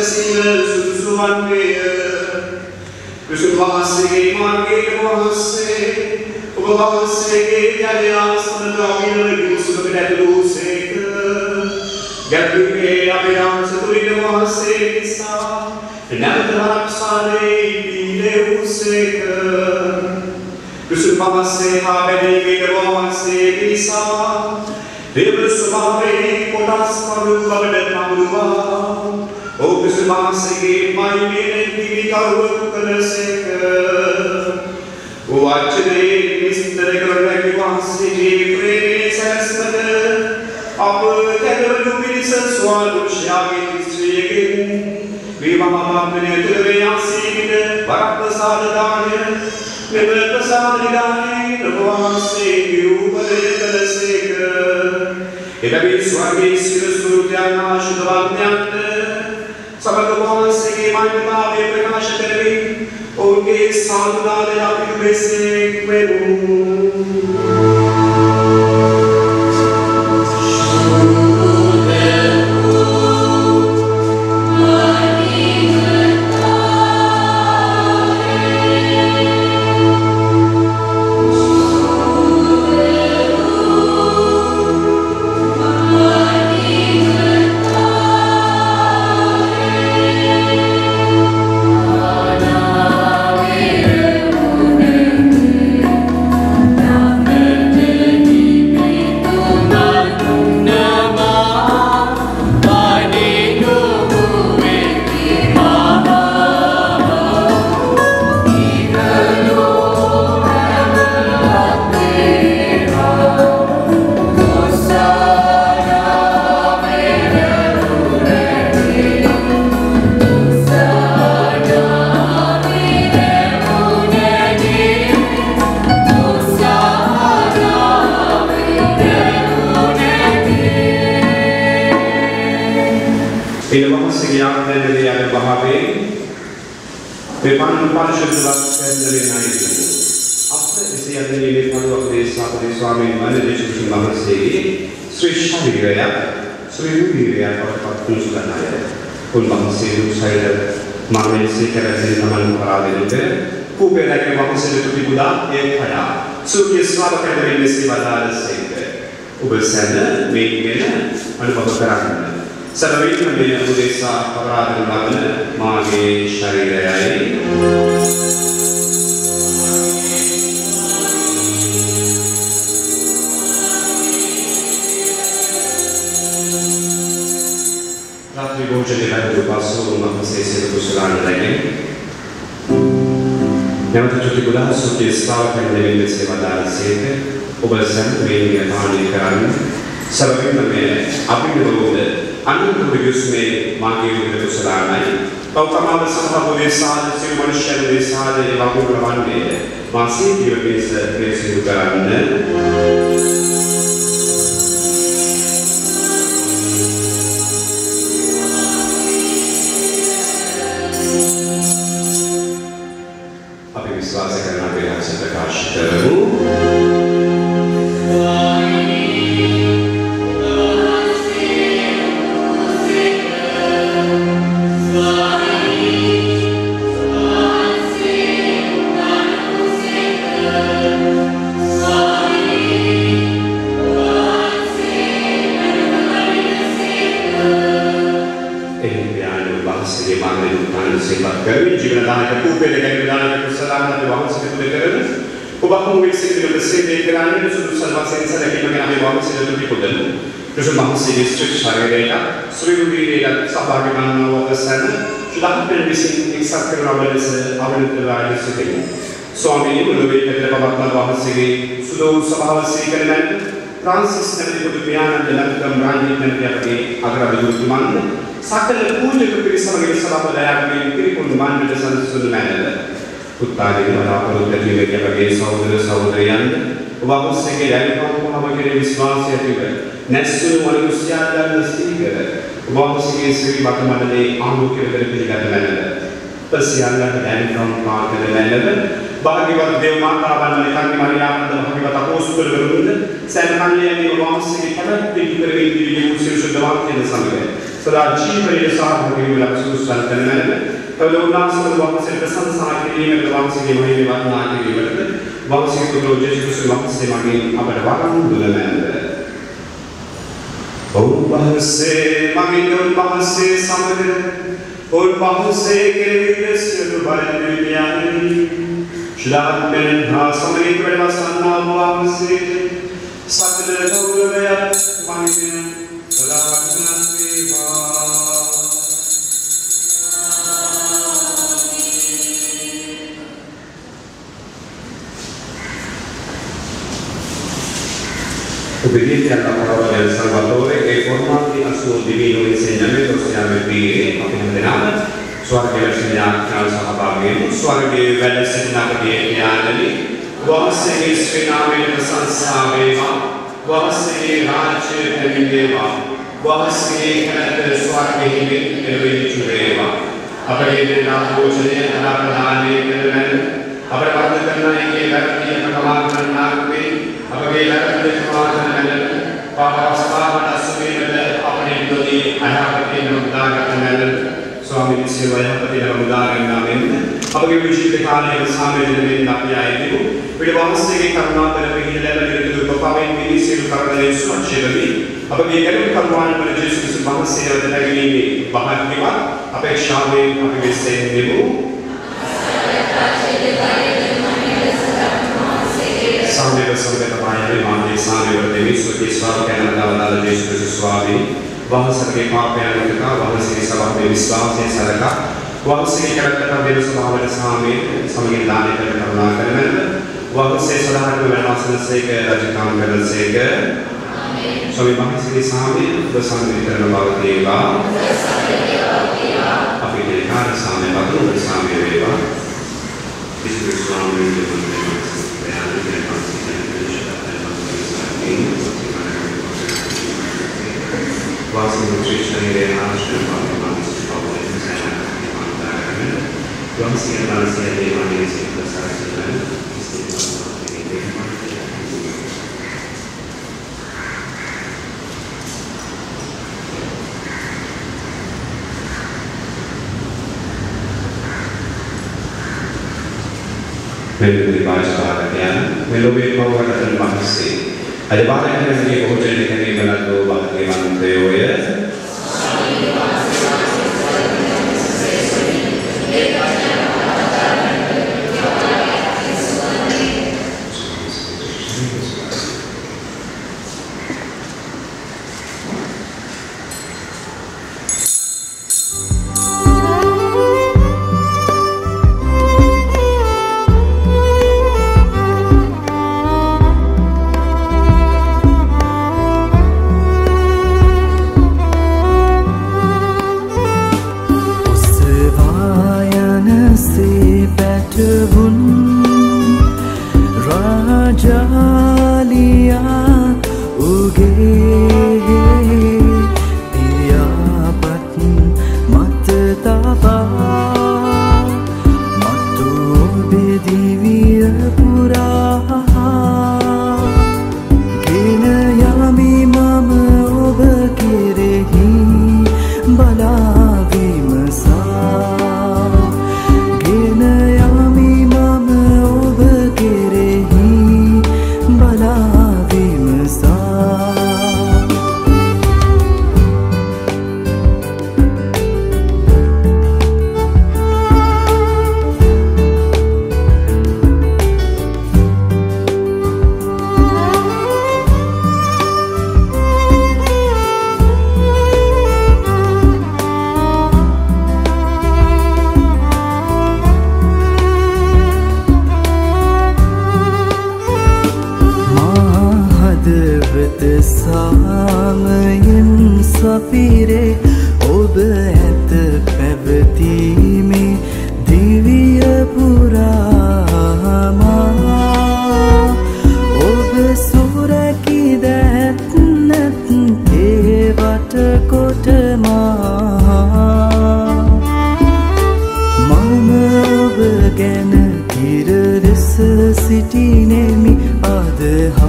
සැලසීම සුදුසු වන්නේය. විසුණු වහන්සේගේ මාර්ගයේ වහන්සේ ඔබ වහන්සේගේ ජලය ආසනද අවිරල සුදුකට ඇතුළු සේක. ගැඹුරේ අභිරහස තුලින් වහන්සේ නිසා නැවත වරක්සාලේ ඉන්නේ සේක. විසුණු වහන්සේ හා බැඳීමේ වහන්සේ නිසා දේව ස්වභාවයේ කොටස් වලින් බවට නමුවා. O විසුණු වහන්සේගේ මහිමේ දිවි කරුව කළසේක. O වචනේ විස්තර කරන වහන්සේගේ ප්‍රේමයේ සැලැස්මද අප කැදවලු පිරිස ස්වාදුෂ්‍යාගේ ශ්‍රීයකින් විවාහමාත්මනේ තුලේ ආසීවිද වරප්‍රසාද දානය මෙව ප්‍රසාද නිදානේ ප්‍රභවහන්සේ විරූපදය කළසේක. එබැවින් ස්වර්ගයේ සිරස්වෘත්‍යයන් ආශුද්ධවඥයන්ට සමග වහන්සේගේ මහිමතාවය ප්‍රකාශ කරමින් ඔවුන්ගේ සාධනාලය අපි මෙසේ වෙමු. භාග්‍යවත් දේව මාතාවන් නිකන් මරියාමන්ද භාග්‍යවත් අපෝස්තලවරුන්ද සෑම කල්යන්නේ වහන්සේගේ පදත් පිළිකරගෙන ඉදිරියේ උසිරුෂ දවාක්‍යන සමග සදා ජීවනයේ සාර්ථක වීමට සුදුසුකම් කරන තවලෝනාසන වහන්සේ ප්‍රශංසා කිරීමට වහන්සේගේ මහිම වන්දනා කිරීමට වහන්සේ තුළ ජේසුස් වහන්සේ මගින් අපට වරම් දුලමැද ඔව්වහන්සේ මගින් ඔව්වහන්සේ සමග ඔව්වහන්සේ කෙරෙහි සියලු බලන විද්‍යාවනි ශ්‍රාවකයන් හා සමගින් වැඩවසන්නා වහන්සේ සකල ගෞරවය මහිම සදාකාලම වේවා. Obbediente alla parola del Salvatore e formati al suo divino insegnamento siamo qui a condenare suara che versegnare al sahabamin suara che versegnare di pianali wahse ke sriname sansaveva wahse ke rajya temideva wahse kanat suara ke himin elvechureva apage na bojane anapradane karamen apare varda karna ke vyakti apakaman karna ke apage lakde samadan karen pavasthana asmena apne dodi anapati namdana karen swami sevayapati namdana namen අපගේ විශේෂ කාලයේ සාමයෙන් අපි ආයතිමු පිට වහන්සේගේ කරුණා කර පිළිදැල නිරතුරු පපවෙන් මිනිසිරු කරදරේ සුවචේවි අපගේ ගැටළු කරුණාන් වල ජේසුස් වහන්සේ අවතරගීමේ බහක්තිවත් අපේක්ෂාවෙන් අපි වෙස්සෙන් දෙමු සාමයේ සම්බන්ධතාවය මාගේ සාමයේ දෙවි සුති ස්වාමීන් වහන්සේලා ජේසුස් ස්වාමී වහන්සේගේ පාපයන් විකා වහන්සේගේ සබඳේ විශ්වාසයේ සරකා වහන්සේ කරකට දෙන ස්වභාවයට සාමයේ සමගින් දානය කරන කරුණා කරන වහන්සේ සදාහට වෙනවාසනසේක රජකම් කරනසේක ආමේන් ස්වාමී වහන්සේගේ සාමයේ ප්‍රසන්න කරන බව දේවා අපි දේකාර සාමයේ වතුර සාමයේ වේවා විශේෂ ස්වාමීන් වහන්සේ ප්‍රයාණය කරන වාසන ශ්‍රේෂ්ඨයේ ආශ්‍රය Vamos a ir a la sede de Evangelio de la Sara Melodi bahasa Arabia, melodi power dan bahasa. Ada banyak yang dia bohong dengan ini meladu bahasa Mandarin.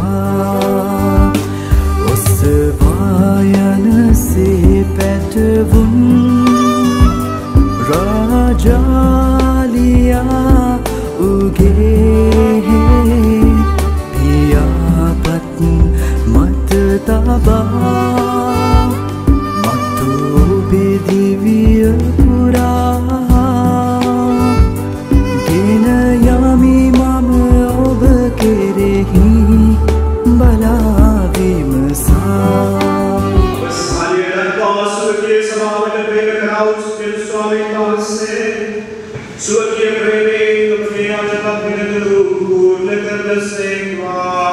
Osvayana se petvu දිවිය පුරා ගෙන යමි මම ඔබ කෙරෙහි බලා විමසා Suakia preme kafia jabab binadu purna karna sengwa.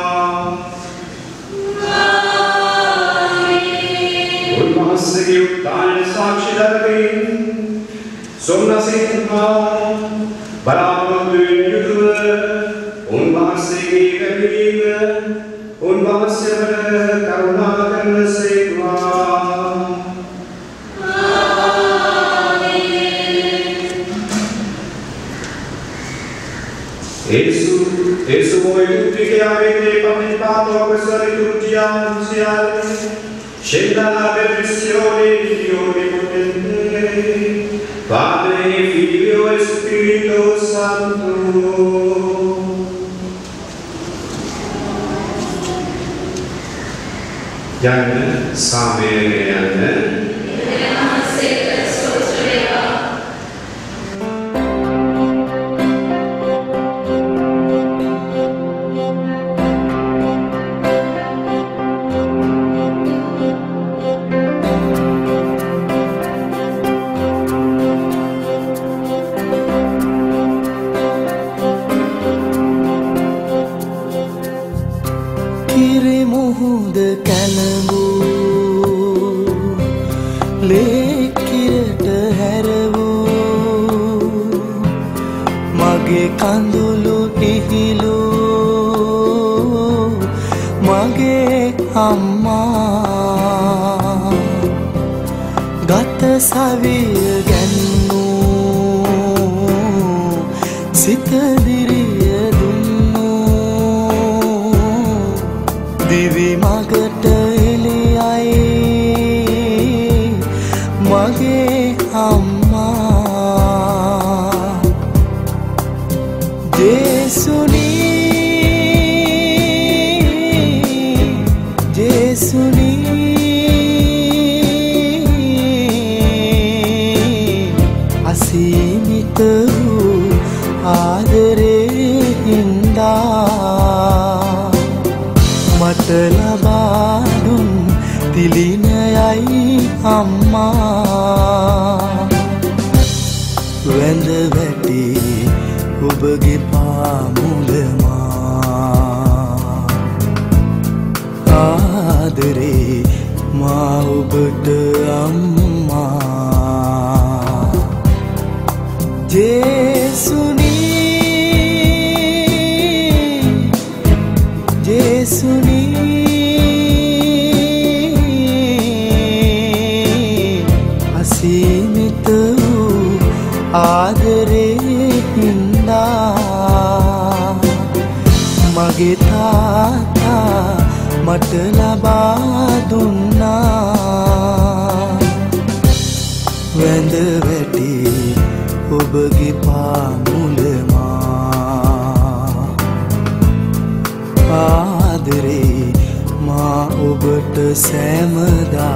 Unmahasagi uttan sakshi dargin somna sengwa baramadun yudva unmahasagi kabina unmahasya karuna karna sengwa. Yesu, Yesu voi tutti che avete partecipato a questa liturgia annunziale, scenda la perfezione di Dio Onnipotente, Padre, Figlio e Spirito Santo. Jangan sampai dengan කඳුළු පිහිලු මගේ අම්මා ගත සවිය ගැන්නූ සිත දිරිය දුන්නු දිවි මගට එළියයි මගේ අම්මා Jesuni, Jesuni, asimita aadare hinda, mata labadun tilinayai amma, wenda veti. ඔබගේ පාමුලමා ආදරේ මා ඔබට අම්මා ජේසුනි ජේසුනි අසීමිත වූ ආදරේ මගේ තාත්තා මට ලබා දුන්නා වැඳ වැටි ඔබගේ පාමුලමා ආදරේ මා ඔබට සෑමදා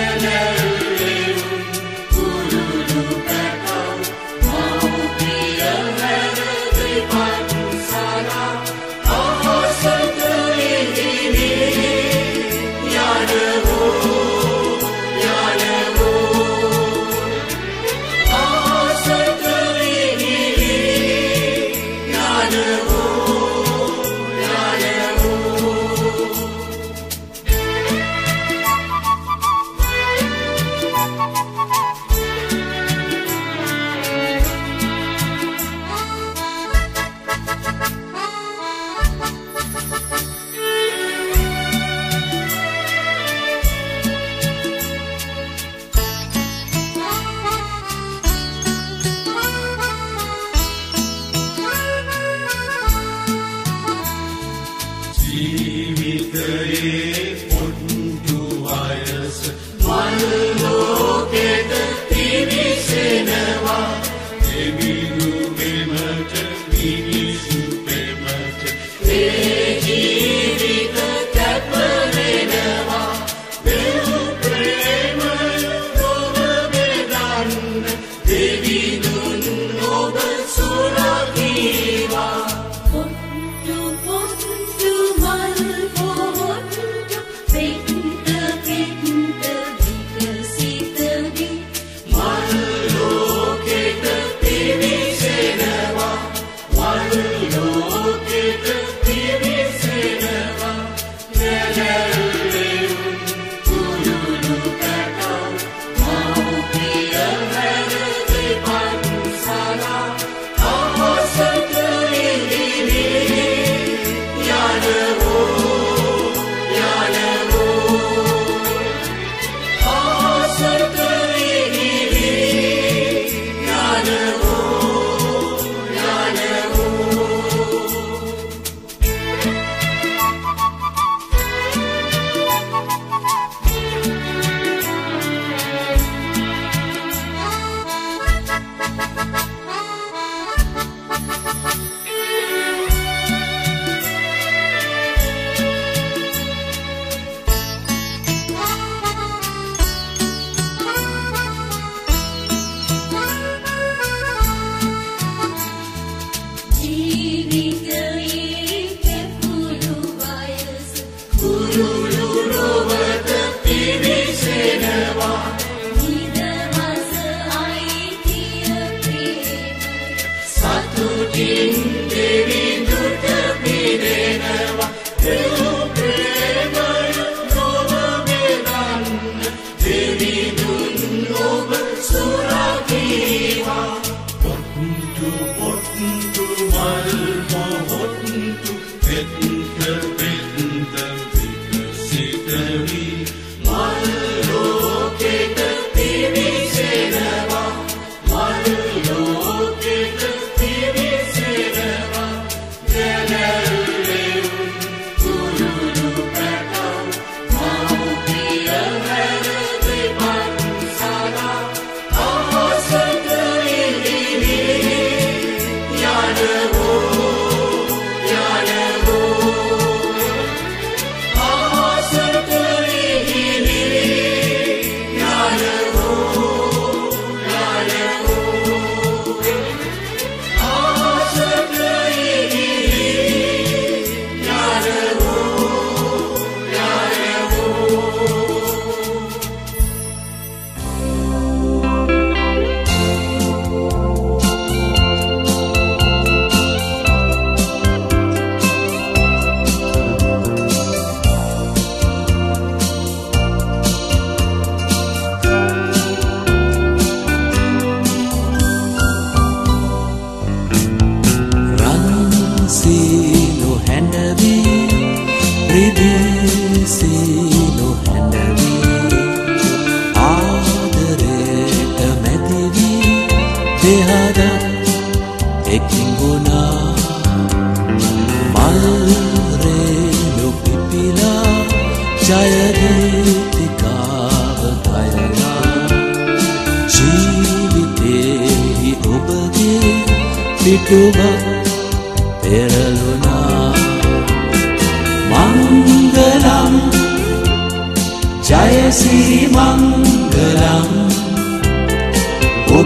Jaya Sri Mangalam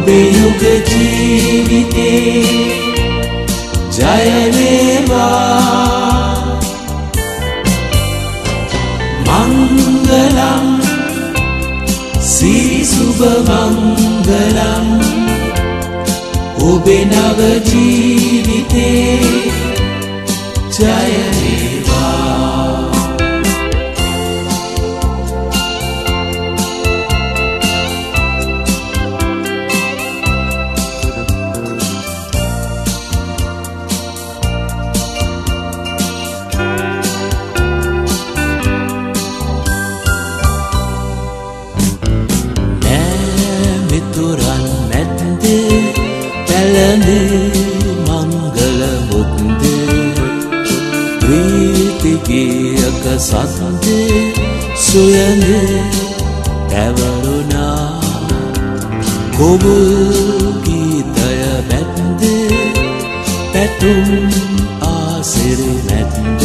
ඔබේ යුග ජීවිතේ ජය වේවා මංගලම් සිරි සුබ මංගලම් ඔබේ නව ජීවිතේ ජය වේවා සත්ද සොයන පැවරුණා කොබුල් ගීතය බැන්ද පැතුම් ආසිරි නැත්ද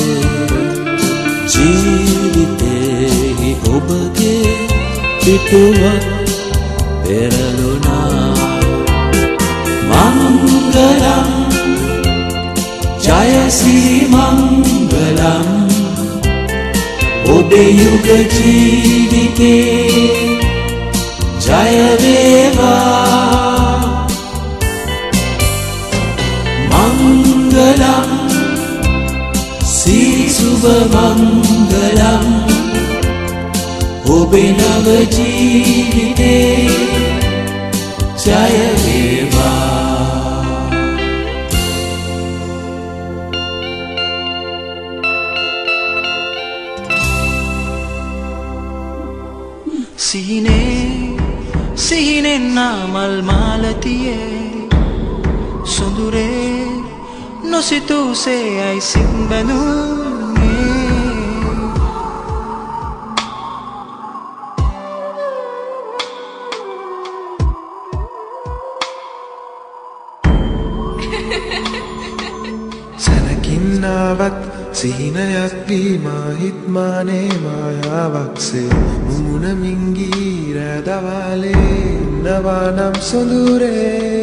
ජීවිතේ ඔබගේ පිටුවක් පෙරළුණා මංගලම් ජයසිරි මංගලම් ඔබේ යුග ජීවිතේ ජය වේවා මංගලම් සිරි සුබ මංගලම් ඔබේ නව ජීවිතේ ජය වේවා සීනේ සීනෙන් නාමල් මාලතියේ සොඳුරේ නොසිතූසේ ඇයි සිත් බැඳුනේ සැනකින්නාවත් සිහිනයක් වී මාහිත් මානේ මායාවක්සේ මුමුණ මිංගී රැදවාලේ ඉන්නවා නම් සොඳුරේ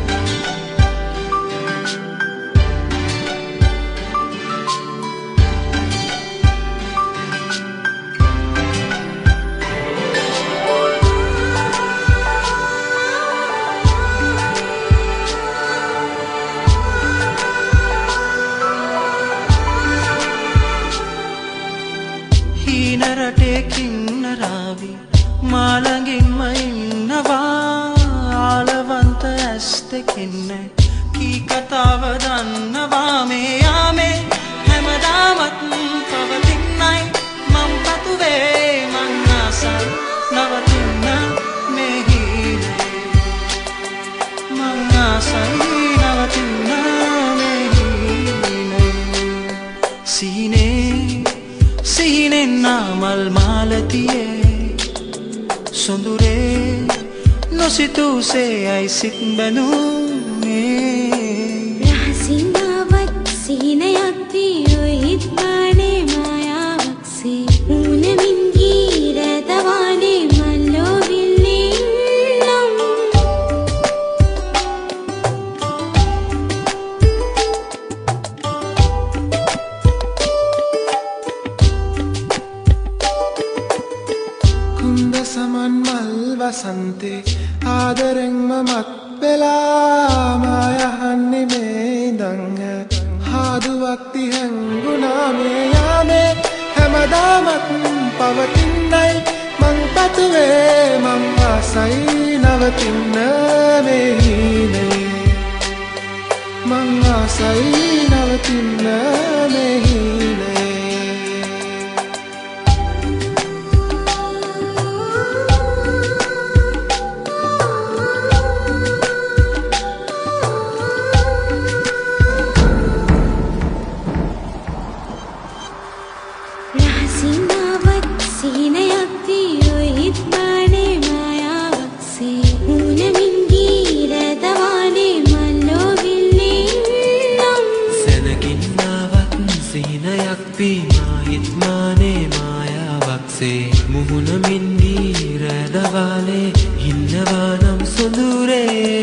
කින්නරාවි මාළඟින්ම ඉන්නවා ආලවන්ත ඇස් දෙකින් කී කතාව දන්නවා මේ යාමේ හැමදාමත් පවතින්නයි මං පතුවේ මං ආසයි නවතින්න මේ හීනේ මං ආසයි නවතින්න මේ හීනේ සීනේ සීනෙන් නාමල් මාලතියේ සොඳුරේ නොසිතූසේ ඇයි සිත් බැඳුනේ රහසින්වත් සීනයක් තියොයිත් මානේ මායාවක්සේ මුනමින් ගී රැදවානේ මල්ලෝ විල්ලින්නම් සමන් මල් වසන්තේ ආදරෙන්ම මත් වෙලා මායහන්නේ මේ ඉඳන් හාදුවක් තිහැංගුණා මේ යාමේ හැමදාමත් පවතින්නයි මං පතුවේ මං ආසයි නවතින්න මේ හීනේ මං ආසයි නවතින්න මේ හීනේ මුහුණ මින්දී රැදවාලේ ඉන්නවා නම් සොඳුරේ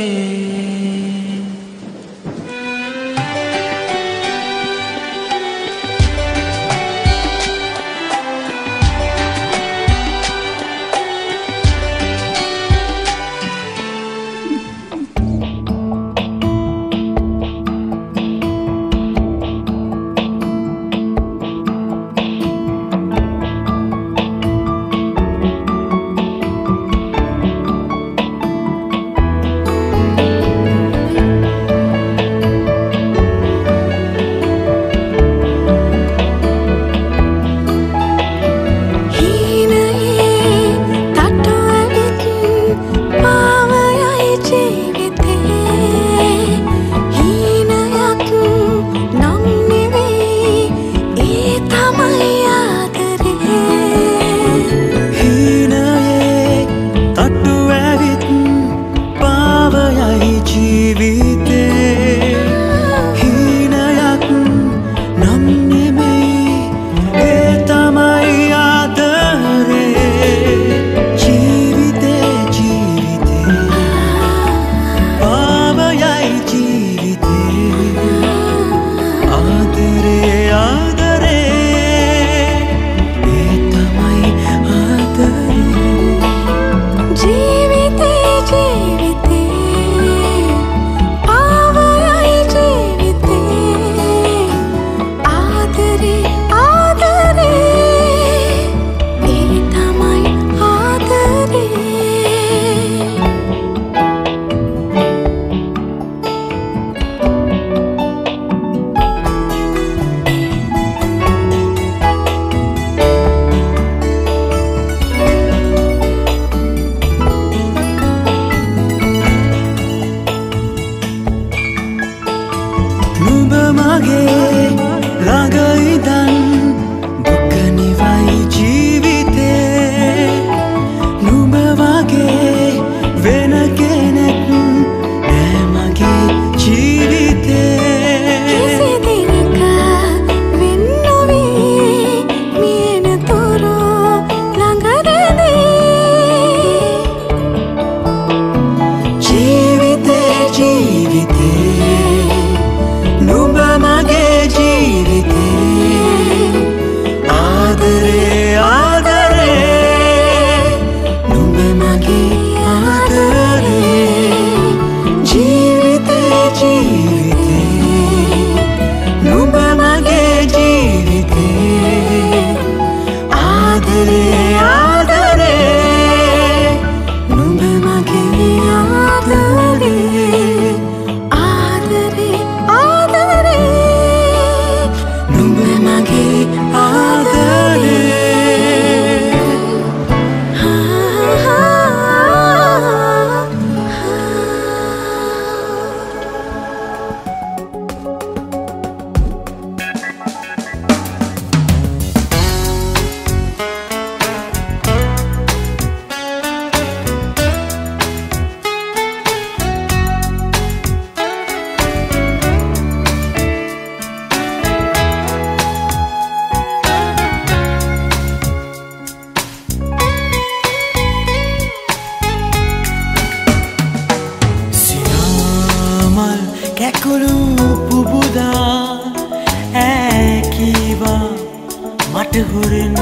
කැකුළු පුබුදා ඈ කීවා මට හොරෙන්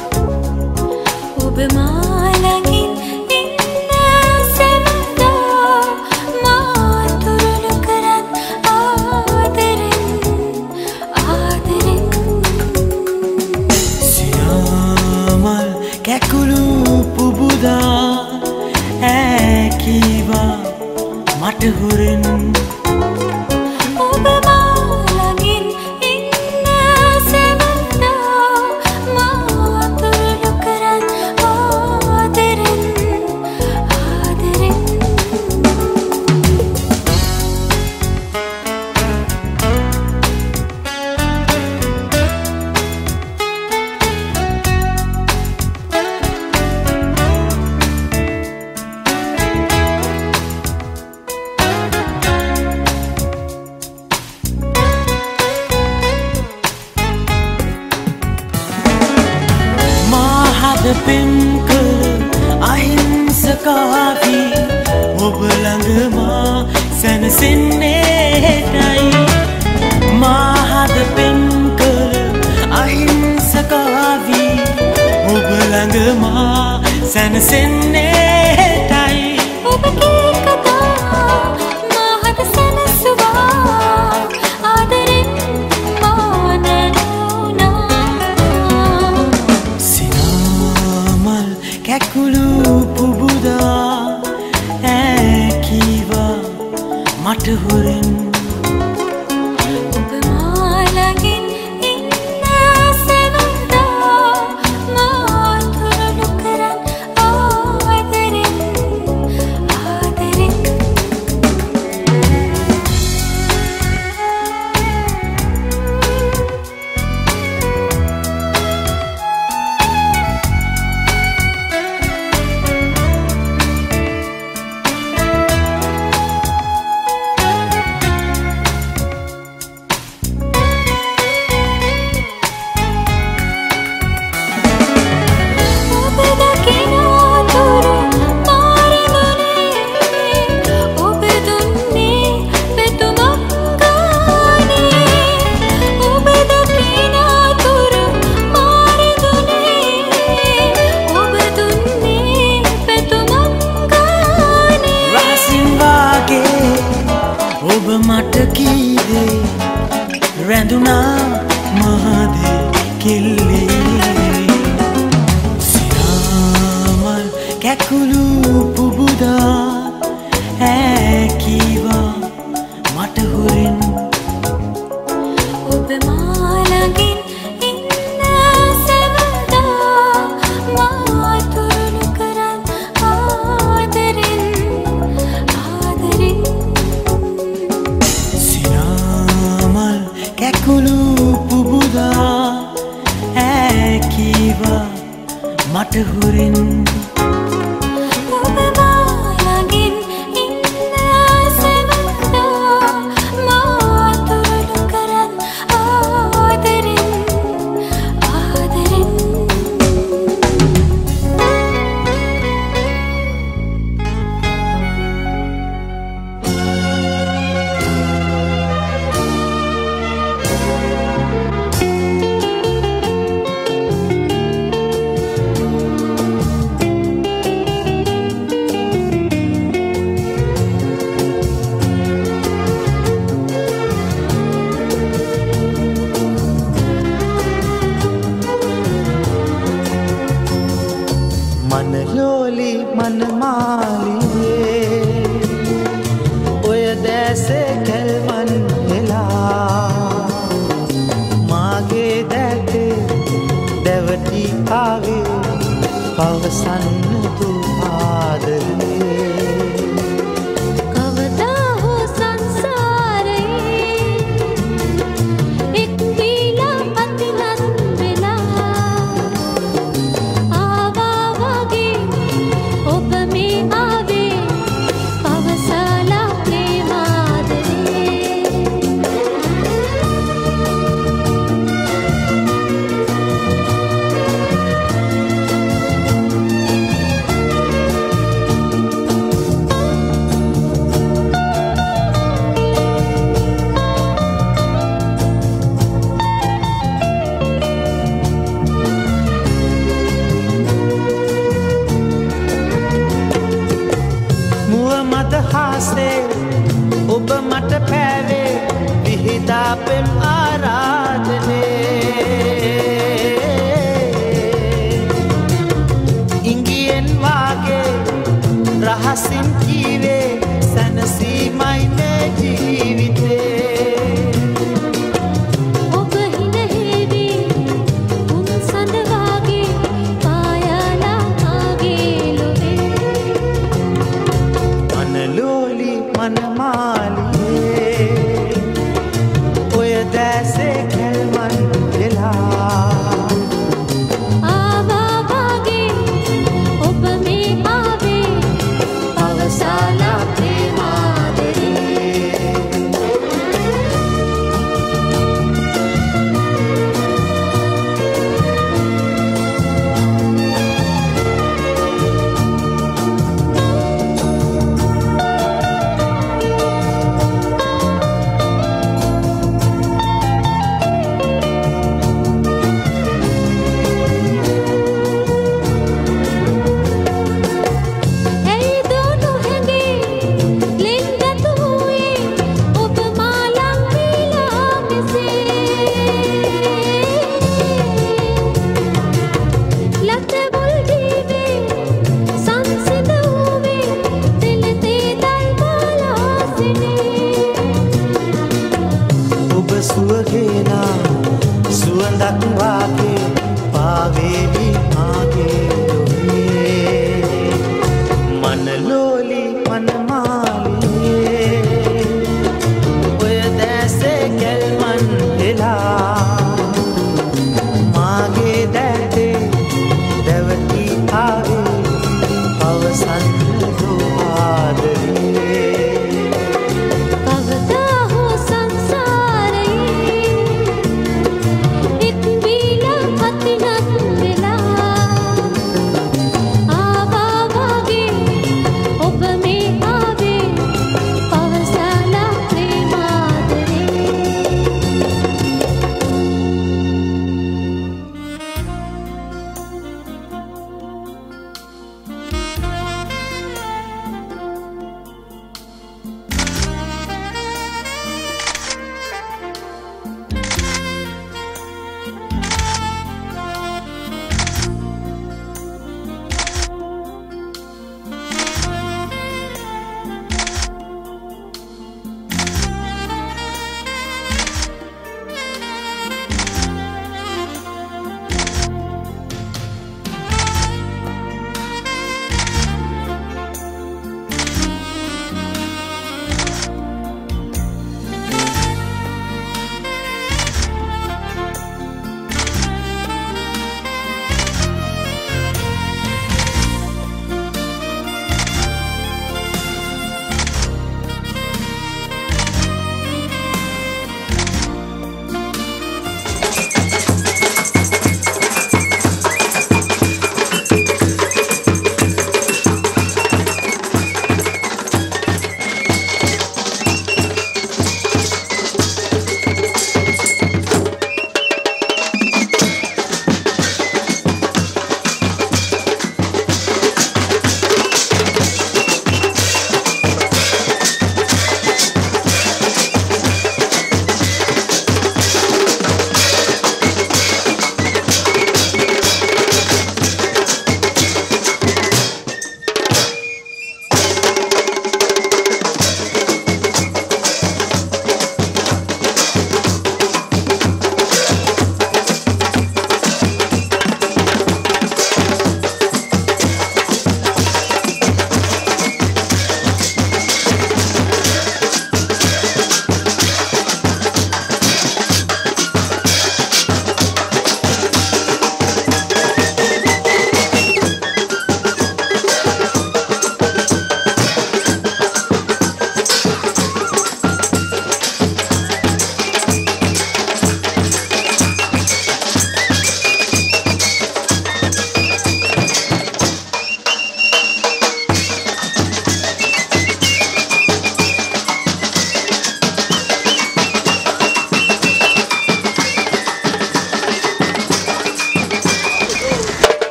ඔබ මා ළඟින් ඉන්න සැමදා මා තුරුළු කරත් ආදරෙන් ආදරෙන් සියාමල් කැකුළු පුබුදා ඈ කීවා මට හොරෙන් ඔබ මා ළඟින් ඉන්න සැමදා මා තුරුළු කරත් ආදරෙන් ආදරෙන් පින්කල අහිංසකාවි ඔබ ළඟමා සැනසෙන්නේටයි මාහද පින්කල අහිංසකාවි ඔබ ළඟමා සැනසෙන්නේටයි ඔබ කී කතා මාහද සැනසුවා ආදරෙන් මා නැනුණා සිනාමල් කැකුළු පුබුදා ඈ කීවා මට හොරෙන් ඔබ මා ළඟින් ඉන්න සැමදා මා තුරුළු කරත් ආදරෙන් ආදරෙන් ඔබ දකිනා තුරු මාරදුනේ ඔබ දුන්නේ පෙතුමක් ගානේ ඔබ දකිනා තුරු මාරදුනේ ඔබ දුන්නේ පෙතුමක් ගානේ රහසින් වාගේ ඔබ මට කීදේ රැඳුනා මහදේ කෙල්ලේ සියාමල් කැකුළු පුබුදා ඈ කීවා මට හොරෙන් ඔබ මා ළඟින් ඉන්න සැමදා මා තුරුළු කරත් ආදරෙන් ආදරෙන් සිනාමල් කැකුළු පුබුදා ඈ කීවා මට හොරෙන් ඔබ මා ළඟින් ඉන්න සැමදා මා තුරුළු කරත් ආදරෙන් ආදරෙන් මනලෝලි මනමාලියේ ඔය දැසේ කැල්මන් වෙලා මාගේ දැටේ දැවටි ආවේ පවසන්න තු ආදරේ කවදා හෝ සංසාරයේ එක් වීලා අතිලත් වෙලා ආවා වගේ ඔබ මේ ආවේ පවසලා ප්‍රේමාදරේ එදා පෙම් ආරාධනේ ඉංගියෙන් වාගේ රහසින් කීවේ සැනසීමයි මේ ජීවිතේ ඔබ හිනහෙවි උන් සඳ වාගේ පායාලා ආගේ ලොවේ මනලෝලි මනමාලියේ ඔය දැසේ කැල්මන් වෙලා ආවා වාගේ ඔබ මේ ආවේ පවසාලා ප්‍රේමාදරේ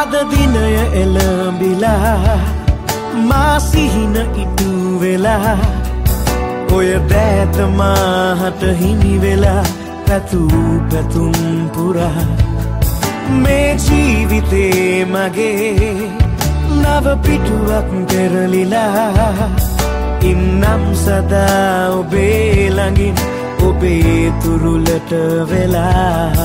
අද දිනය එළඹිලා මා සිහින ඉටු වෙලා ඔය දෑත මාහට හිමි වෙලා පැtuu පැතුම් පුරා මේ ජීවිතේ මගේ නව පිටුවක් පෙරලිලා ඉන්නම් සදා ඔබේ ළඟින් ඔබේ තුරුලට වෙලා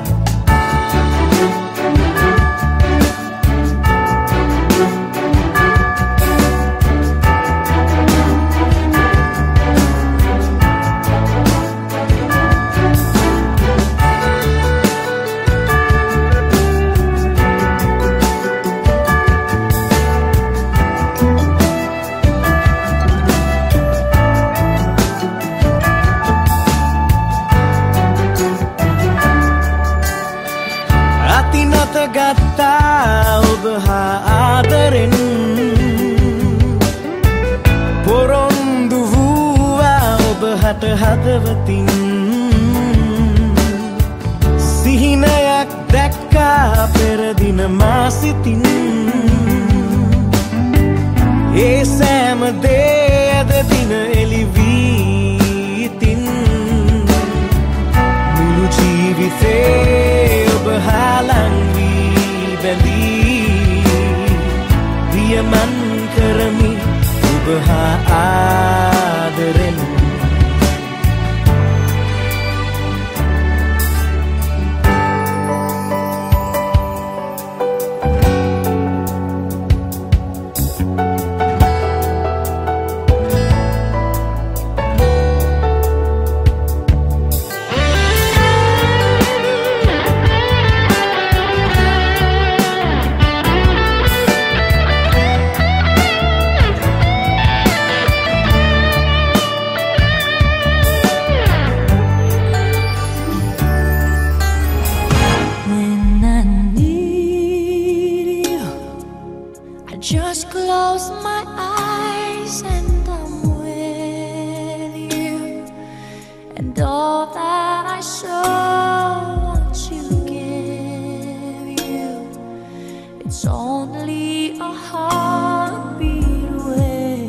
ගත්තා ඔබ හා ආදරෙන් පොරොන්දු වූවා ඔබ හට හදවතින් සිහිනයක් දැක්කා පෙරදින මා සිතින් ඒ සෑම දේ අද දින එළිවී ඉතින් මුළු ජීවිතේ ඔබ හා ළඟ දියමන් කරමි ඔබ හා ආදරෙන් Just close my eyes and I'm with you, and all that I so want to give you, it's only a heartbeat away.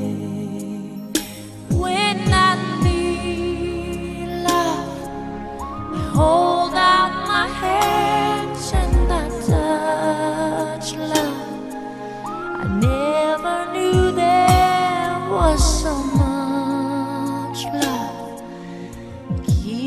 When I need love, I hold out my hands and I touch love. I never knew there was so much love.